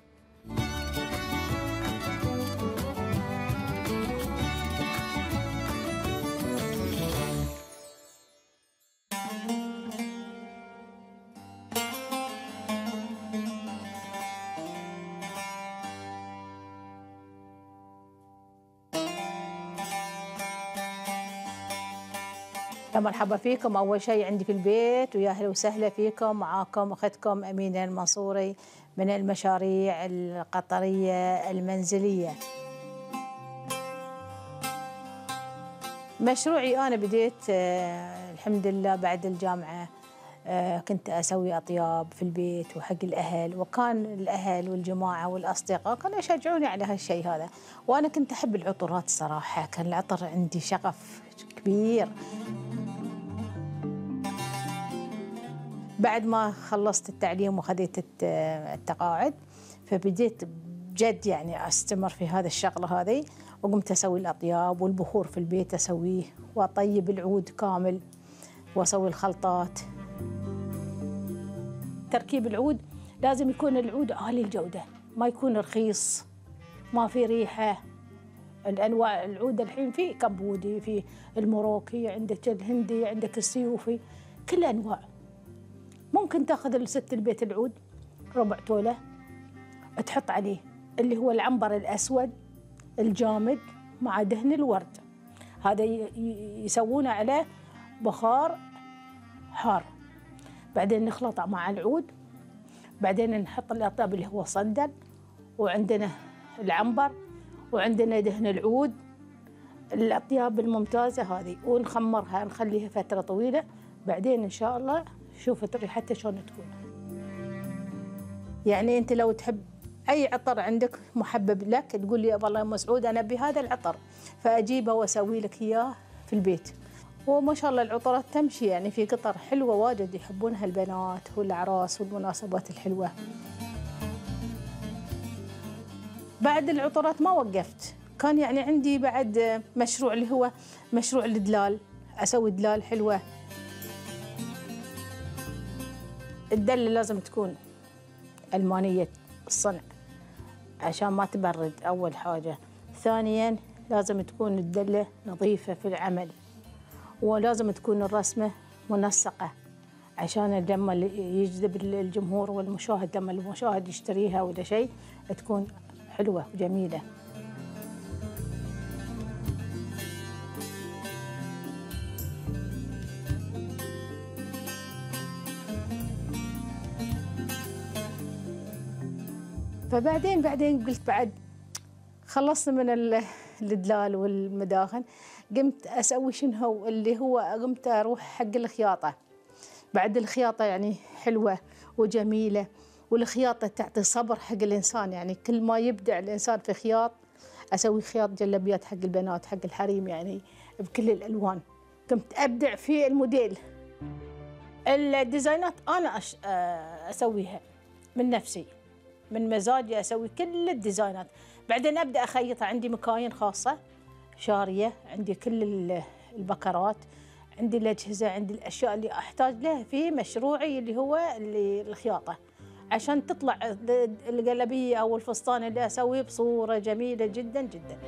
G: مرحبا فيكم. أول شيء عندي في البيت، ويا أهلا وسهلا فيكم. معاكم أختكم أمينة المنصوري من المشاريع القطرية المنزلية. مشروعي أنا بديت آه الحمد لله بعد الجامعة. آه كنت أسوي أطياب في البيت وحق الأهل، وكان الأهل والجماعة والأصدقاء كانوا يشجعوني على هالشيء هذا، وأنا كنت أحب العطورات الصراحة. كان العطر عندي شغف كبير. بعد ما خلصت التعليم وخذيت التقاعد، فبديت بجد يعني استمر في هذا الشغله هذه، وقمت اسوي الاطياب والبخور في البيت اسويه، واطيب العود كامل واسوي الخلطات. تركيب العود لازم يكون العود عالي الجوده، ما يكون رخيص، ما في ريحه. الانواع العود الحين في كمبودي، في الموروكي، عندك الهندي، عندك السيوفي، كل انواع. ممكن تاخذ الست البيت العود ربع توله، تحط عليه اللي هو العنبر الاسود الجامد مع دهن الورد، هذا يسوونه عليه بخار حار. بعدين نخلطه مع العود، بعدين نحط الاطياب اللي هو صندل، وعندنا العنبر، وعندنا دهن العود، الاطياب الممتازه هذه، ونخمرها نخليها فتره طويله. بعدين ان شاء الله شوفت ريحتها شلون تكون. يعني انت لو تحب اي عطر عندك محبب لك تقول لي والله يا مسعود انا ابي هذا العطر، فاجيبه واسوي لك اياه في البيت. وما شاء الله العطورات تمشي، يعني في قطر حلوه واجد يحبونها البنات والاعراس والمناسبات الحلوه. بعد العطورات ما وقفت، كان يعني عندي بعد مشروع اللي هو مشروع الدلال، اسوي دلال حلوه. الدله لازم تكون المانيه الصنع عشان ما تبرد اول حاجه، ثانيا لازم تكون الدله نظيفه في العمل، ولازم تكون الرسمه منسقه عشان لما يجذب الجمهور والمشاهد، لما المشاهد يشتريها ولا شيء تكون حلوه وجميله. فبعدين بعدين قلت بعد خلصنا من الدلال والمداخن، قمت اسوي شنو اللي هو قمت اروح حق الخياطه. بعد الخياطه يعني حلوه وجميله، والخياطه تعطي صبر حق الانسان، يعني كل ما يبدع الانسان في خياط. اسوي خياط جلبيات حق البنات حق الحريم يعني بكل الالوان، قمت ابدع في الموديل. الديزاينات انا اسويها من نفسي، من مزاجي اسوي كل الديزاينات. بعدين ابدا اخيطها، عندي مكاين خاصه شاريه، عندي كل البكرات، عندي الاجهزه، عندي الاشياء اللي احتاج لها في مشروعي اللي هو اللي الخياطه، عشان تطلع القلبيه او الفستان اللي اسويه بصوره جميله جدا جدا.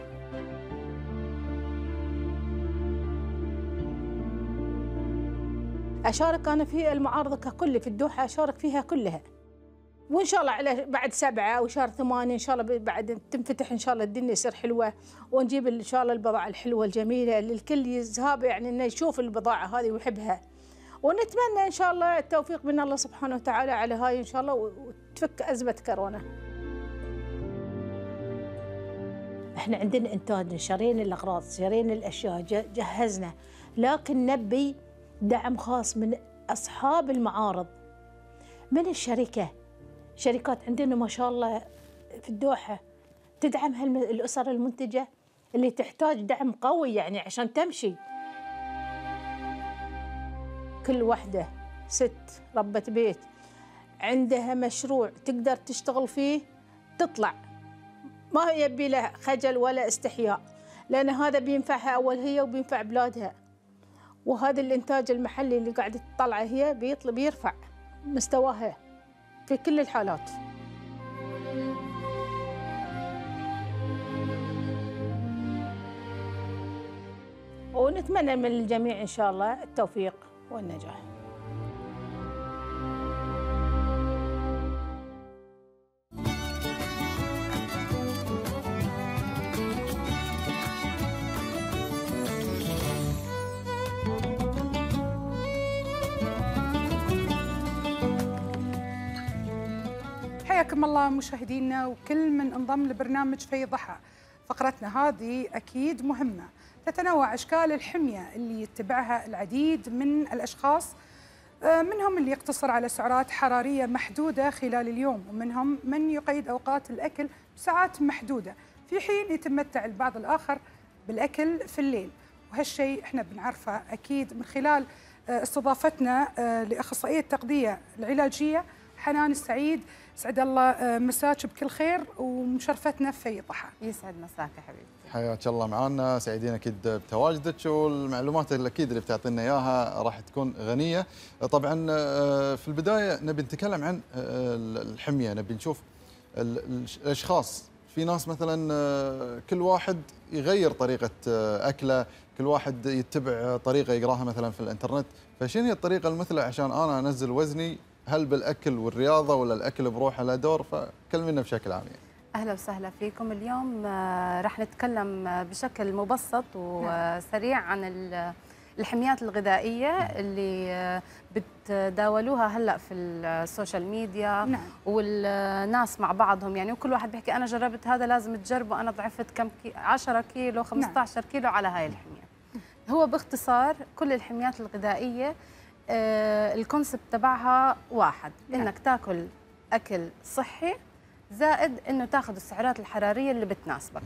G: اشارك انا في المعارض ككل في الدوحه، اشارك فيها كلها، وان شاء الله على بعد سبعه او شهر ثمانيه ان شاء الله بعد تنفتح ان شاء الله الدنيا يصير حلوه، ونجيب ان شاء الله البضاعه الحلوه الجميله اللي الكل يذهب يعني انه يشوف البضاعه هذه ويحبها. ونتمنى ان شاء الله التوفيق من الله سبحانه وتعالى على هاي ان شاء الله، وتفك ازمه كورونا. احنا عندنا انتاج، شارين الاغراض، شارين الاشياء، جهزنا، لكن نبي دعم خاص من اصحاب المعارض، من الشركه. شركات عندنا ما شاء الله في الدوحة تدعم الأسر المنتجة اللي تحتاج دعم قوي يعني عشان تمشي. كل واحدة ست ربة بيت عندها مشروع تقدر تشتغل فيه تطلع، ما يبي لها خجل ولا استحياء، لأن هذا بينفعها أول هي وبينفع بلادها. وهذا الإنتاج المحلي اللي قاعدة تطلعه هي بيطلع بيرفع مستواها في كل الحالات. ونتمنى من الجميع إن شاء الله التوفيق والنجاح.
A: حياكم الله مشاهدينا وكل من انضم لبرنامج في ضحى. فقرتنا هذه أكيد مهمة، تتنوع أشكال الحمية اللي يتبعها العديد من الأشخاص، منهم اللي يقتصر على سعرات حرارية محدودة خلال اليوم، ومنهم من يقيد أوقات الأكل بساعات محدودة، في حين يتمتع البعض الآخر بالأكل في الليل. وهالشيء احنا بنعرفه أكيد من خلال استضافتنا لاخصائيه التغذيه العلاجيه حنان السعيد. سعد الله مساك بكل خير ومشرفتنا في ضحى.
H: يسعد مساك يا حبيبتي.
B: حياك الله معنا، سعيدين اكيد بتواجدك والمعلومات الاكيد اللي بتعطينا اياها راح تكون غنيه. طبعا في البدايه نبي نتكلم عن الحميه، نبي نشوف الاشخاص. في ناس مثلا كل واحد يغير طريقه اكله، كل واحد يتبع طريقه يقراها مثلا في الانترنت، فشنو هي الطريقه المثلى عشان انا انزل وزني؟ هل بالاكل والرياضه ولا الاكل بروحه له دور؟ فكلمينا بشكل عام يعني.
H: اهلا وسهلا فيكم. اليوم راح نتكلم بشكل مبسط وسريع عن الحميات الغذائيه اللي بتداولوها هلا في السوشيال ميديا.
A: نعم.
H: والناس مع بعضهم يعني، وكل واحد بيحكي انا جربت هذا لازم تجربه، انا ضعفت كم كي عشرة كيلو خمسة عشر نعم. كيلو على هاي الحميه. هو باختصار كل الحميات الغذائيه آه الكونسبت تبعها واحد، نعم. انك تاكل اكل صحي زائد انه تاخذ السعرات الحراريه اللي بتناسبك.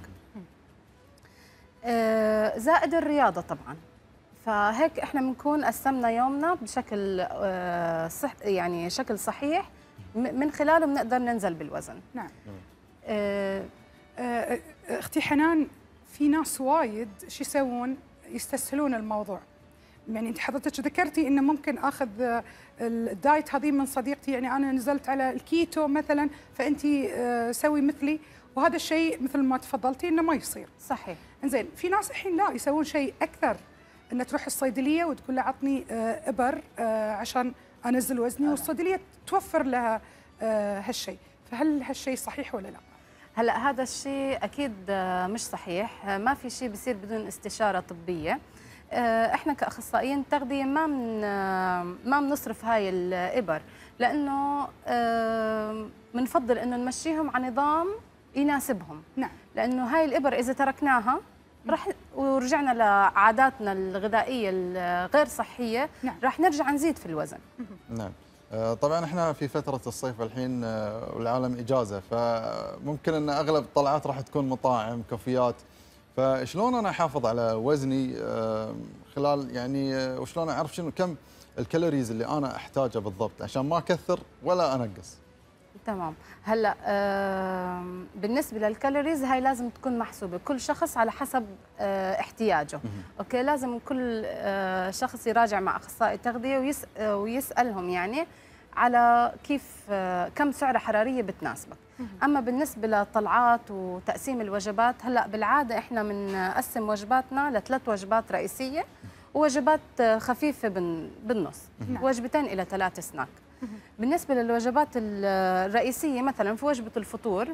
H: آه زائد الرياضه طبعا. فهيك احنا بنكون قسمنا يومنا بشكل آه صح يعني شكل صحيح من خلاله بنقدر ننزل بالوزن.
A: نعم. آه آه اختي حنان، في ناس وايد شو يسوون؟ يستسهلون الموضوع. يعني انت حضرتك ذكرتي انه ممكن اخذ الدايت هذه من صديقتي، يعني انا نزلت على الكيتو مثلا فانت سوي مثلي، وهذا الشيء مثل ما تفضلتي انه ما يصير.
H: صحيح.
A: انزين في ناس الحين لا يسوون شيء اكثر، انه تروح الصيدليه وتقول له عطني ابر عشان انزل وزني، والصيدليه توفر لها هالشيء، فهل هالشيء صحيح ولا لا؟
H: هلا هذا الشيء اكيد مش صحيح، ما في شيء بيصير بدون استشاره طبيه. احنا كاخصائيين تغذيه ما من ما بنصرف هاي الابر، لانه بنفضل انه نمشيهم على نظام يناسبهم.
A: نعم.
H: لانه هاي الابر اذا تركناها راح ورجعنا لعاداتنا الغذائيه الغير صحيه،
A: نعم.
H: راح نرجع نزيد في الوزن.
B: نعم. طبعا احنا في فتره الصيف الحين والعالم اجازه، فممكن ان اغلب الطلعات راح تكون مطاعم، كافيات، فشلون انا احافظ على وزني خلال يعني، وشلون اعرف شنو كم الكالوريز اللي انا احتاجها بالضبط عشان ما اكثر ولا انقص؟
H: تمام. هلا آه بالنسبه للكالوريز هاي لازم تكون محسوبه، كل شخص على حسب آه احتياجه. اوكي، لازم كل آه شخص يراجع مع اخصائي تغذيه ويس آه ويسالهم يعني على كيف آه كم سعره حراريه بتناسبك. اما بالنسبه للطلعات وتقسيم الوجبات، هلا بالعاده احنا بنقسم وجباتنا لثلاث وجبات رئيسيه ووجبات خفيفه بالنص، وجبتين الى ثلاث سناك. بالنسبه للوجبات الرئيسيه مثلا في وجبه الفطور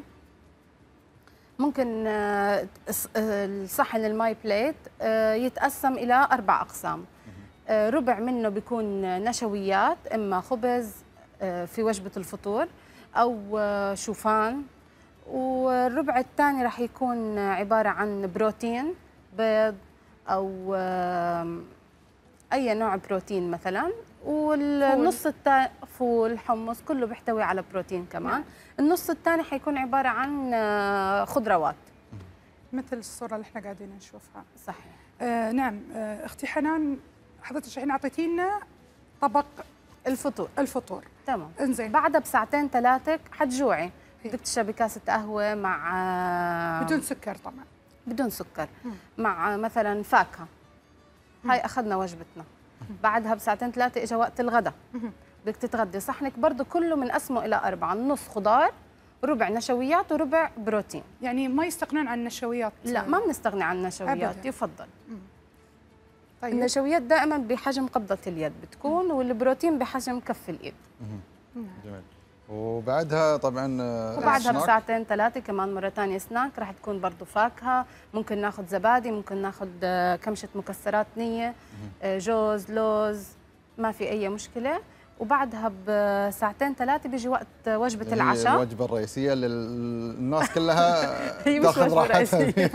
H: ممكن الصحن الماي بليت يتقسم الى اربع اقسام. ربع منه بيكون نشويات، اما خبز في وجبه الفطور او شوفان، والربع الثاني راح يكون عباره عن بروتين، بيض او اي نوع بروتين مثلا، والنص الثاني فول، حمص، كله بيحتوي على بروتين كمان. نعم. النص الثاني حيكون عباره عن خضروات
A: مثل الصوره اللي احنا قاعدين نشوفها.
H: صحيح.
A: آه نعم. آه اختي حنان، حضرتك الحين اعطيتينا طبق
H: الفطور.
A: الفطور
H: تمام.
A: انزين
H: بعدها بساعتين ثلاثه حتجوعي، بدك تشربي كاسه قهوه مع
A: بدون سكر طبعا.
H: بدون سكر. مم. مع مثلا فاكهه. هاي اخذنا وجبتنا. بعدها بساعتين ثلاثه اجى وقت الغداء. بدك تتغدي، صحنك برضه كله بنقسمه الى اربعه، نص خضار، ربع نشويات، وربع بروتين.
A: يعني ما يستغنون عن النشويات؟
H: لا، ما بنستغني عن النشويات أبداً. يفضل. مم. طيب. النشويات دائما بحجم قبضه اليد بتكون، مم. والبروتين بحجم كف الايد.
B: جميل. وبعدها طبعا
H: وبعدها بساعتين ثلاثه كمان مره ثانيه سناك، راح تكون برضه فاكهه، ممكن ناخذ زبادي، ممكن ناخذ كمشه مكسرات نيه، جوز، لوز، ما في اي مشكله. وبعدها بساعتين ثلاثه بيجي وقت وجبه العشاء،
B: الوجبه الرئيسيه للناس كلها
H: هي مش وجبه رئيسيه.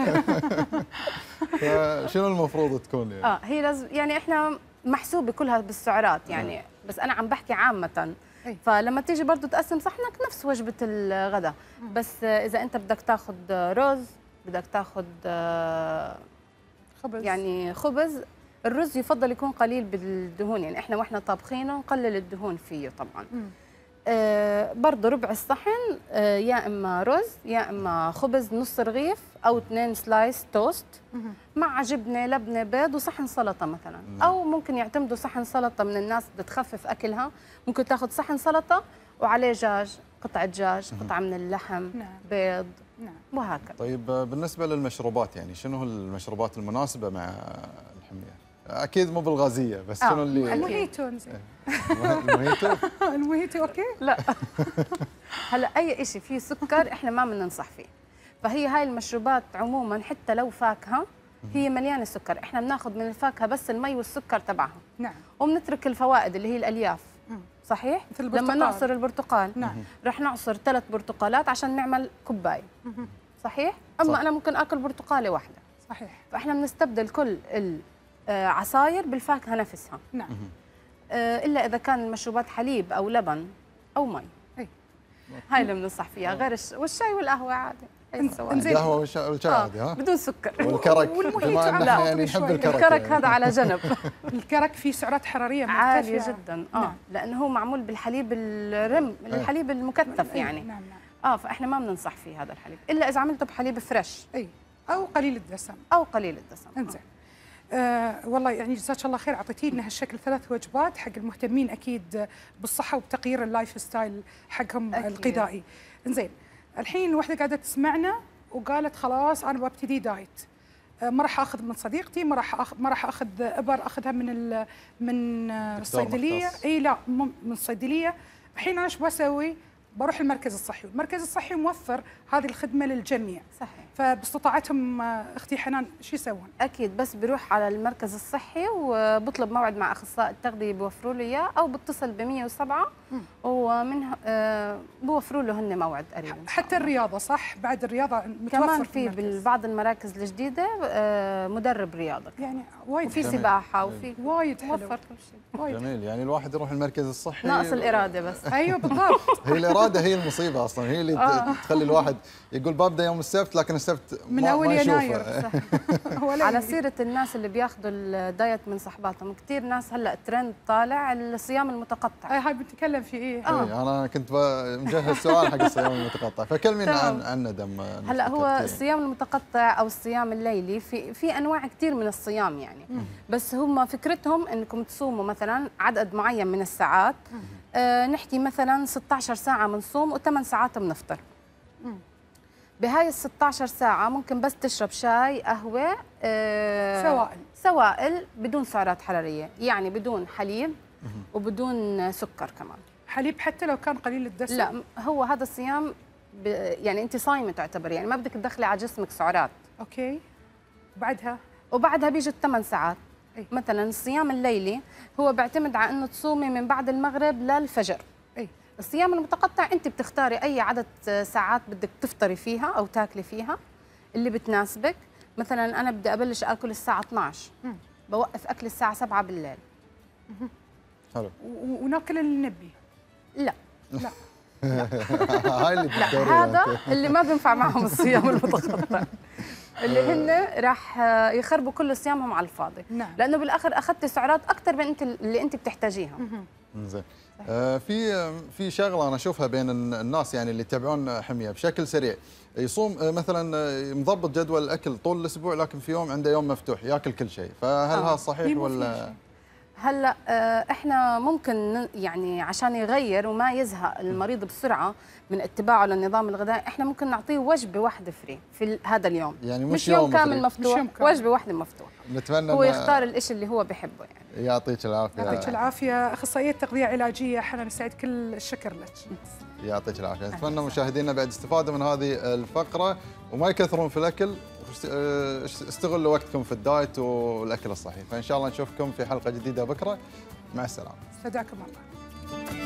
B: فشنو المفروض تكون يعني؟
H: اه هي لازم يعني احنا محسوبه كلها بالسعرات يعني، آه. بس انا عم بحكي عامه. فلما تيجي برضه تقسم صحنك نفس وجبه الغداء، بس اذا انت بدك تاخذ رز، بدك تاخذ
A: خبز،
H: يعني خبز، الرز يفضل يكون قليل بالدهون، يعني احنا واحنا طابخينه نقلل الدهون فيه طبعا. آه برضه ربع الصحن آه يا اما رز يا اما خبز نص رغيف او اثنين سلايس توست مع جبنه لبنه بيض وصحن سلطه مثلا. او ممكن يعتمدوا صحن سلطه من الناس بدها تخفف اكلها، ممكن تاخذ صحن سلطه وعليه دجاج، قطعه دجاج، قطعه من اللحم،
A: نعم.
H: بيض،
A: نعم.
H: وهكذا.
B: طيب بالنسبه للمشروبات، يعني شنو المشروبات المناسبه مع الحميه؟ اكيد مو بالغازيه، بس
H: آه.
B: شنو اللي
A: الموهيتو زين.
B: الموهيتو
A: الموهيتو اوكي؟
H: لا هلا اي شيء فيه سكر احنا ما بننصح فيه. فهي هاي المشروبات عموما حتى لو فاكهه هي مليانه سكر، احنا بناخذ من الفاكهه بس المي والسكر تبعها.
A: نعم.
H: وبنترك الفوائد اللي هي الالياف. صحيح؟
A: مثل
H: لما
A: البرتقال.
H: نعصر البرتقال
A: نعم.
H: رح نعصر ثلاث برتقالات عشان نعمل كوبايه. صحيح؟ اما
B: صح.
H: انا ممكن اكل برتقاله واحده.
A: صحيح.
H: فاحنا بنستبدل كل العصاير بالفاكهه نفسها.
A: نعم.
H: آه، الا اذا كان المشروبات حليب او لبن او مي.
A: أي.
H: هاي اللي بننصح فيها، غير الش... والشاي والقهوه عادي.
A: إنزين.
B: القهوه والشاي عادي ها؟
H: بدون سكر.
B: والكرك
A: والموهيتو
B: بما ان
A: على
B: احنا
A: خاطري
B: يعني نحب
A: شوي.
B: الكرك
H: الكرك
B: يعني.
H: هذا على جنب.
A: الكرك فيه سعرات حراريه
H: عاليه
A: مرتفعة.
H: جدا اه
A: نعم.
H: لانه هو معمول بالحليب الرم، الحليب المكثف يعني.
A: نعم نعم.
H: اه فاحنا ما بننصح فيه هذا الحليب الا اذا عملته بحليب فريش
A: اي او قليل الدسم.
H: او قليل الدسم.
A: انزين. آه والله يعني جزاك الله خير، اعطيتينا هالشكل ثلاث وجبات حق المهتمين اكيد بالصحه وبتغيير اللايف ستايل حقهم
H: أكيد.
A: الغذائي. انزين، الحين الوحده قاعده تسمعنا وقالت خلاص انا ببتدي دايت، آه ما راح اخذ من صديقتي، ما راح أخ... ما راح اخذ ابر اخذها من ال... من آه، الصيدليه.
B: مختص.
A: اي لا مو من الصيدليه. الحين انا ايش بسوي؟ بروح المركز الصحي، والمركز الصحي موفر هذه الخدمه للجميع.
H: صحيح.
A: فباستطاعتهم آه، اختي حنان شو يسوون؟
H: اكيد بس بروح على المركز الصحي وبطلب موعد مع اخصائي التغذيه بيوفروا له اياه، او بتصل ب مية وسبعة ومنها آه بوفروا له هن موعد قريب.
A: حتى الرياضه صح؟ بعد الرياضه متوفر
H: كمان في
A: المركز.
H: ببعض المراكز الجديده آه مدرب رياضه،
A: يعني وايد
H: وفي
B: جميل.
H: سباحه وفي
A: وايد حلو.
H: موفر كل شيء.
A: وايد
B: جميل، يعني الواحد يروح المركز الصحي.
H: ناقص الاراده بس.
A: ايوه بالضبط.
B: هي الاراده هي المصيبه اصلا، هي اللي
A: آه.
B: تخلي الواحد يقول ببدا يوم السبت، لكن السبت
A: من
B: ما
A: أول
B: ما
A: يناير.
B: يشوفه.
A: هو لا
H: على
A: يجي.
H: سيرة الناس اللي بياخذوا الدايت من صحباتهم، كثير ناس هلا ترند طالع الصيام المتقطع.
A: اي هاي بنتكلم في ايه؟
H: آه.
B: إيه، انا كنت ب- مجهز سؤال حق الصيام المتقطع، فكلمينا
H: تمام.
B: عن عنه دم.
H: هلا هو
B: ذكرتيه.
H: الصيام المتقطع او الصيام الليلي في في انواع كثير من الصيام يعني. بس هم فكرتهم انكم تصوموا مثلا عدد معين من الساعات. آه نحكي مثلا ستة عشر ساعة بنصوم وثمان ساعات بنفطر. بهاي ال ستة عشر ساعة ممكن بس تشرب شاي، قهوة، آه
A: سوائل.
H: سوائل بدون سعرات حرارية، يعني بدون حليب وبدون سكر كمان.
A: حليب حتى لو كان قليل الدسم؟
H: لا هو هذا الصيام ب... يعني انت صايمه تعتبر، يعني ما بدك تدخلي على جسمك سعرات.
A: اوكي. بعدها
H: وبعدها بيجي الثمان ساعات.
A: أي.
H: مثلا الصيام الليلي هو بيعتمد على انه تصومي من بعد المغرب للفجر.
A: اي
H: الصيام المتقطع انت بتختاري اي عدد ساعات بدك تفطري فيها او تاكلي فيها اللي بتناسبك. مثلا انا بدي ابلش اكل الساعه اثنعش،
A: مم.
H: بوقف اكل الساعه سبعة بالليل.
B: حلو.
A: و- وناكل اللي نبي.
H: لا
A: لا
B: هاي اللي
H: لا
B: تدوري
H: هذا اللي ما بينفع معهم الصيام المتقطع، اللي هن راح يخربوا كل صيامهم على الفاضي.
A: نعم.
H: لانه بالاخر اخذتي سعرات اكثر من انت اللي انت بتحتاجيها.
B: زين. آه في في شغله انا اشوفها بين الناس يعني اللي يتابعون حميه بشكل سريع، يصوم آه مثلا آه، مضبط جدول الاكل طول الاسبوع، لكن في يوم عنده يوم مفتوح ياكل كل شيء، فهل
H: آه.
B: هذا
A: هي
B: صحيح
A: مو في
B: ولا؟
A: شيء.
H: هلا آه، احنا ممكن ن- يعني عشان يغير وما يزهق المريض بسرعه من اتباعه للنظام الغذائي، احنا ممكن نعطيه وجبه واحده فري في ال- هذا اليوم.
B: يعني
H: مش
B: مش
H: يوم
B: يوم
H: كامل
B: فري.
H: مفتوح،
A: مش يوم كامل.
H: وجبه واحده مفتوحه.
B: نتمنى
H: هو
B: إن-
H: يختار الشيء اللي هو بحبه يعني.
B: يعطيك العافيه.
A: يعطيك العافيه اخصائيه تغذيه علاجيه حنان السعيد، كل الشكر لك.
B: يعطيك العافيه. نتمنى مشاهدينا بعد استفاده من هذه الفقره وما يكثرون في الاكل، واست- آه، استغلوا وقتكم في الدايت والاكل الصحي، فان شاء الله نشوفكم في حلقه جديده بكره. مع السلامه.
A: استودعكم الله.